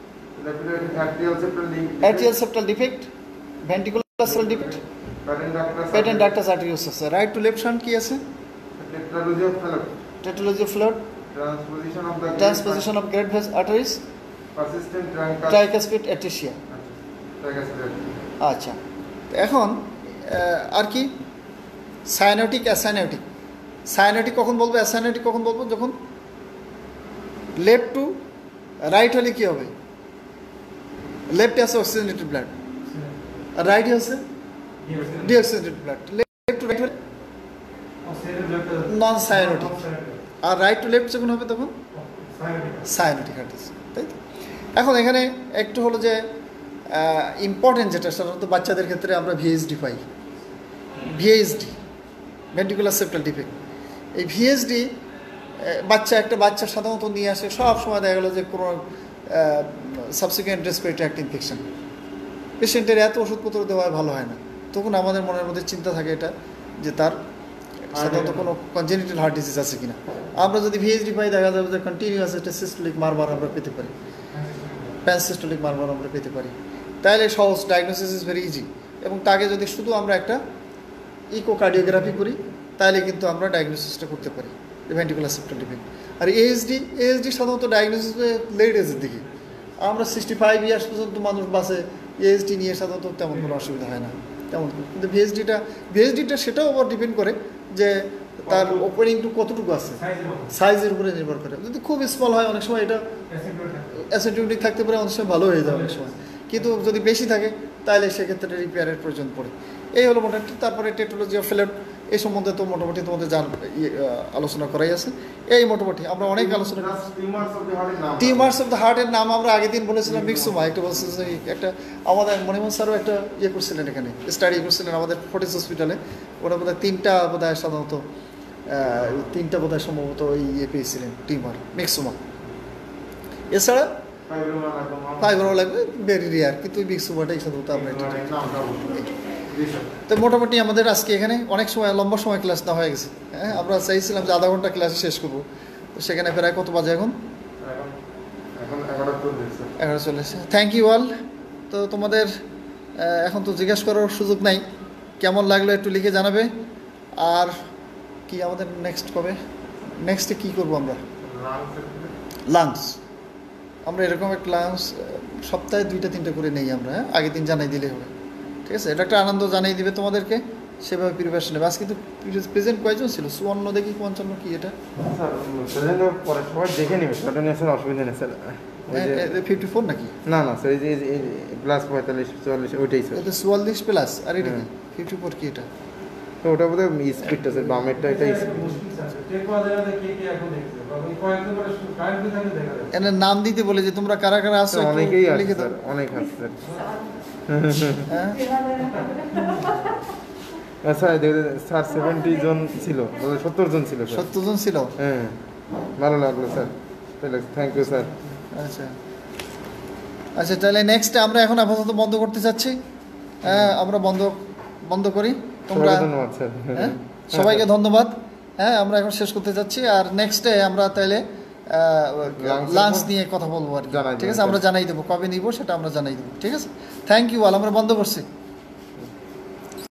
Atrial septal defect, ventricular septal defect, patent ductus arteriosus. Right to left shunt কি আছে? Tetralogy of fluid, transposition of great ভেস আর্টারিজ, ট্রাইকাসপিড অ্যাটেশিয়া। আচ্ছা, তো এখন আহ, আর কি সায়ানোটিক অ্যাসাইনোটিক। সায়ানোটিক কখন বলবো, অ্যাসাইনোটিক কখন বলবো? যখন লেফট টু রাইট হলে কি হবে? লেফটে আছে অক্সিজেনেটেড ব্লাড আর রাইটে আছে deoxygenated blood. Left to right হলে নন সায়ানোটিক, আর রাইট টু লেফট যখন হবে তখন সায়ানোটিক হার্ট ডিজিজ, তাই তো? এখন এখানে একটু হলো যে ইম্পর্টেন্ট যেটা, সাধারণত বাচ্চাদের ক্ষেত্রে আমরা ভিএইচডি পাই। VSD ventricular septal defect. এই ভিএইচডি বাচ্চা একটা বাচ্চা সাধারণত নিয়ে আসে, সব সময় দেখা গেলো যে কোনো সাবসিকুয়েন্ট রেসপিরেটরি ট্র্যাক্ট ইনফেকশন, পেশেন্টের এত ওষুধপত্র দেওয়া ভালো হয় না। তখন আমাদের মনের মধ্যে চিন্তা থাকে এটা যে তার সাধারণত কোনো কনজেনিটাল হার্ট ডিজিজ আছে কিনা। আমরা যদি ভিএইচডি পাই, দেখা যাবে যে কন্টিনিউয়াস একটা সিস্টোলিক মারবার আমরা পেতে পারি, প্যানসিস্টোলিক মারবার আমরা পেতে পারি। তাহলে সহজ, ডায়াগনোসিস ইজ ভেরি ইজি। এবং তাকে যদি শুধু আমরা একটা ইকোকার্ডিওগ্রাফি করি, তাহলে কিন্তু আমরা ডায়াগনোসিসটা করতে পারি ভেন্ট্রিকুলার সেপ্টাল ডিফেক্ট। আর এএসডি এএসডি সাধারণত ডায়াগনোসিস লেট এজের দিকে, আমরা সিক্সটি ফাইভ ইয়ার্স পর্যন্ত মানুষ বাসে এএসডি নিয়ে সাধারণত তেমন কোনো অসুবিধা হয় না তেমন। কিন্তু ভিএসডিটা ভিএসডিটা সেটাও ওপর ডিপেন্ড করে যে তার ওপেনিংটু কতটুকু আছে, সাইজের উপরে নির্ভর করে। যদি খুব স্মল হয় অনেক সময় এটা অ্যাসিম্পটোমেটিক থাকতে পারে, অনেক সময় ভালো হয়ে যায় অনেক সময়। কিন্তু যদি বেশি থাকে তাহলে সেক্ষেত্রে রিপেয়ারের প্রয়োজন পড়ে। এই হলো মোটামুটি। তারপরে টেটোলজি অফ ফেলেট এই সম্বন্ধে তো মোটামুটি তোমাদের জান আলোচনা করাই আছে। এই মোটামুটি আমরা অনেক আলোচনা করি। টিউমার্স অফ দ্য হার্টের নাম আমরা আগের দিন বলেছিলাম মিক্সোমা। একটা বলছে একটা আমাদের মনিমন স্যারও একটা ইয়ে করছিলেন, এখানে স্টাডি করছিলেন আমাদের ফোর্টিস হসপিটালে। ওরা বোধহয় তিনটা বোধহয় সাধারণত তিনটা বোধহয় সম্ভবত ওই ইয়ে পেয়েছিলেন টিউমার মিক্সোমা। এছাড়া ফাইব্রোমা লাগবে ভেরি রেয়ার, কিন্তু ওই মিক্সোমাটাই সাধারণত আমরা এটা। তো মোটামুটি আমাদের আজকে এখানে অনেক সময় লম্বা সময় ক্লাস না হয়ে গেছে। হ্যাঁ, আমরা চাইছিলাম যে আধা ঘন্টা ক্লাস শেষ করবো, তো সেখানে প্রায় কত বাজে এখন? এগারো চল্লিশ। Thank you all. তো তোমাদের এখন তো জিজ্ঞাসা করার সুযোগ নাই, কেমন লাগলো একটু লিখে জানাবে। আর কি আমাদের নেক্সট কবে, নেক্সটে কী করবো আমরা? লাংস। আমরা এরকম একটা লাংস সপ্তাহে দুইটা তিনটা করে নেই আমরা। হ্যাঁ, আগের দিন জানাই দিলে হবে, ঠিক আছে? এটা একটা আনন্দ জানিয়ে দিবে তোমাদেরকে, সেভাবে প্রিপারেশন নেবে। আজকে তো প্রেজেন্ট কয়জন ছিল? চুয়ান্ন দেখি পঞ্চান্ন কি এটা? দেখে নেবে, অসুবিধা নেই স্যার। ফিফটি ফোর নাকি? না না স্যার, এই যে প্লাস পঁয়তাল্লিশ চুয়াল্লিশ ওইটাই স্যার। এটা চুয়াল্লিশ প্লাস, আর এটা কি ফিফটি ফোর কি এটা? তো ওটা বোধ হয় স্পিডটা স্যার, বামেরটা এটা স্পিড। এর নাম দিতে বলে যে তোমরা কারা কারা আছো, অনেকেই আছে স্যার, অনেক আছে স্যার। স্যার স্যার সেভেন্টি জন ছিল, সত্তর জন ছিল। সত্তর জন ছিল? হ্যাঁ, ভালো লাগলো স্যার, থ্যাংক ইউ স্যার। আচ্ছা আচ্ছা, তাহলে নেক্সট আমরা এখন আপাতত বন্ধ করতে চাচ্ছি। হ্যাঁ, আমরা বন্ধ বন্ধ করি। তোমরা ধন্যবাদ স্যার, হ্যাঁ সবাইকে ধন্যবাদ। হ্যাঁ, আমরা এখন শেষ করতে চাচ্ছি। আর নেক্সটে আমরা তাহলে লাঞ্চ নিয়ে কথা বলবো আর কি, ঠিক আছে? আমরা জানাই দেবো কবে নিব সেটা আমরা জানাই দেবো, ঠিক আছে? থ্যাংক ইউ অল, আমরা বন্ধ করছি।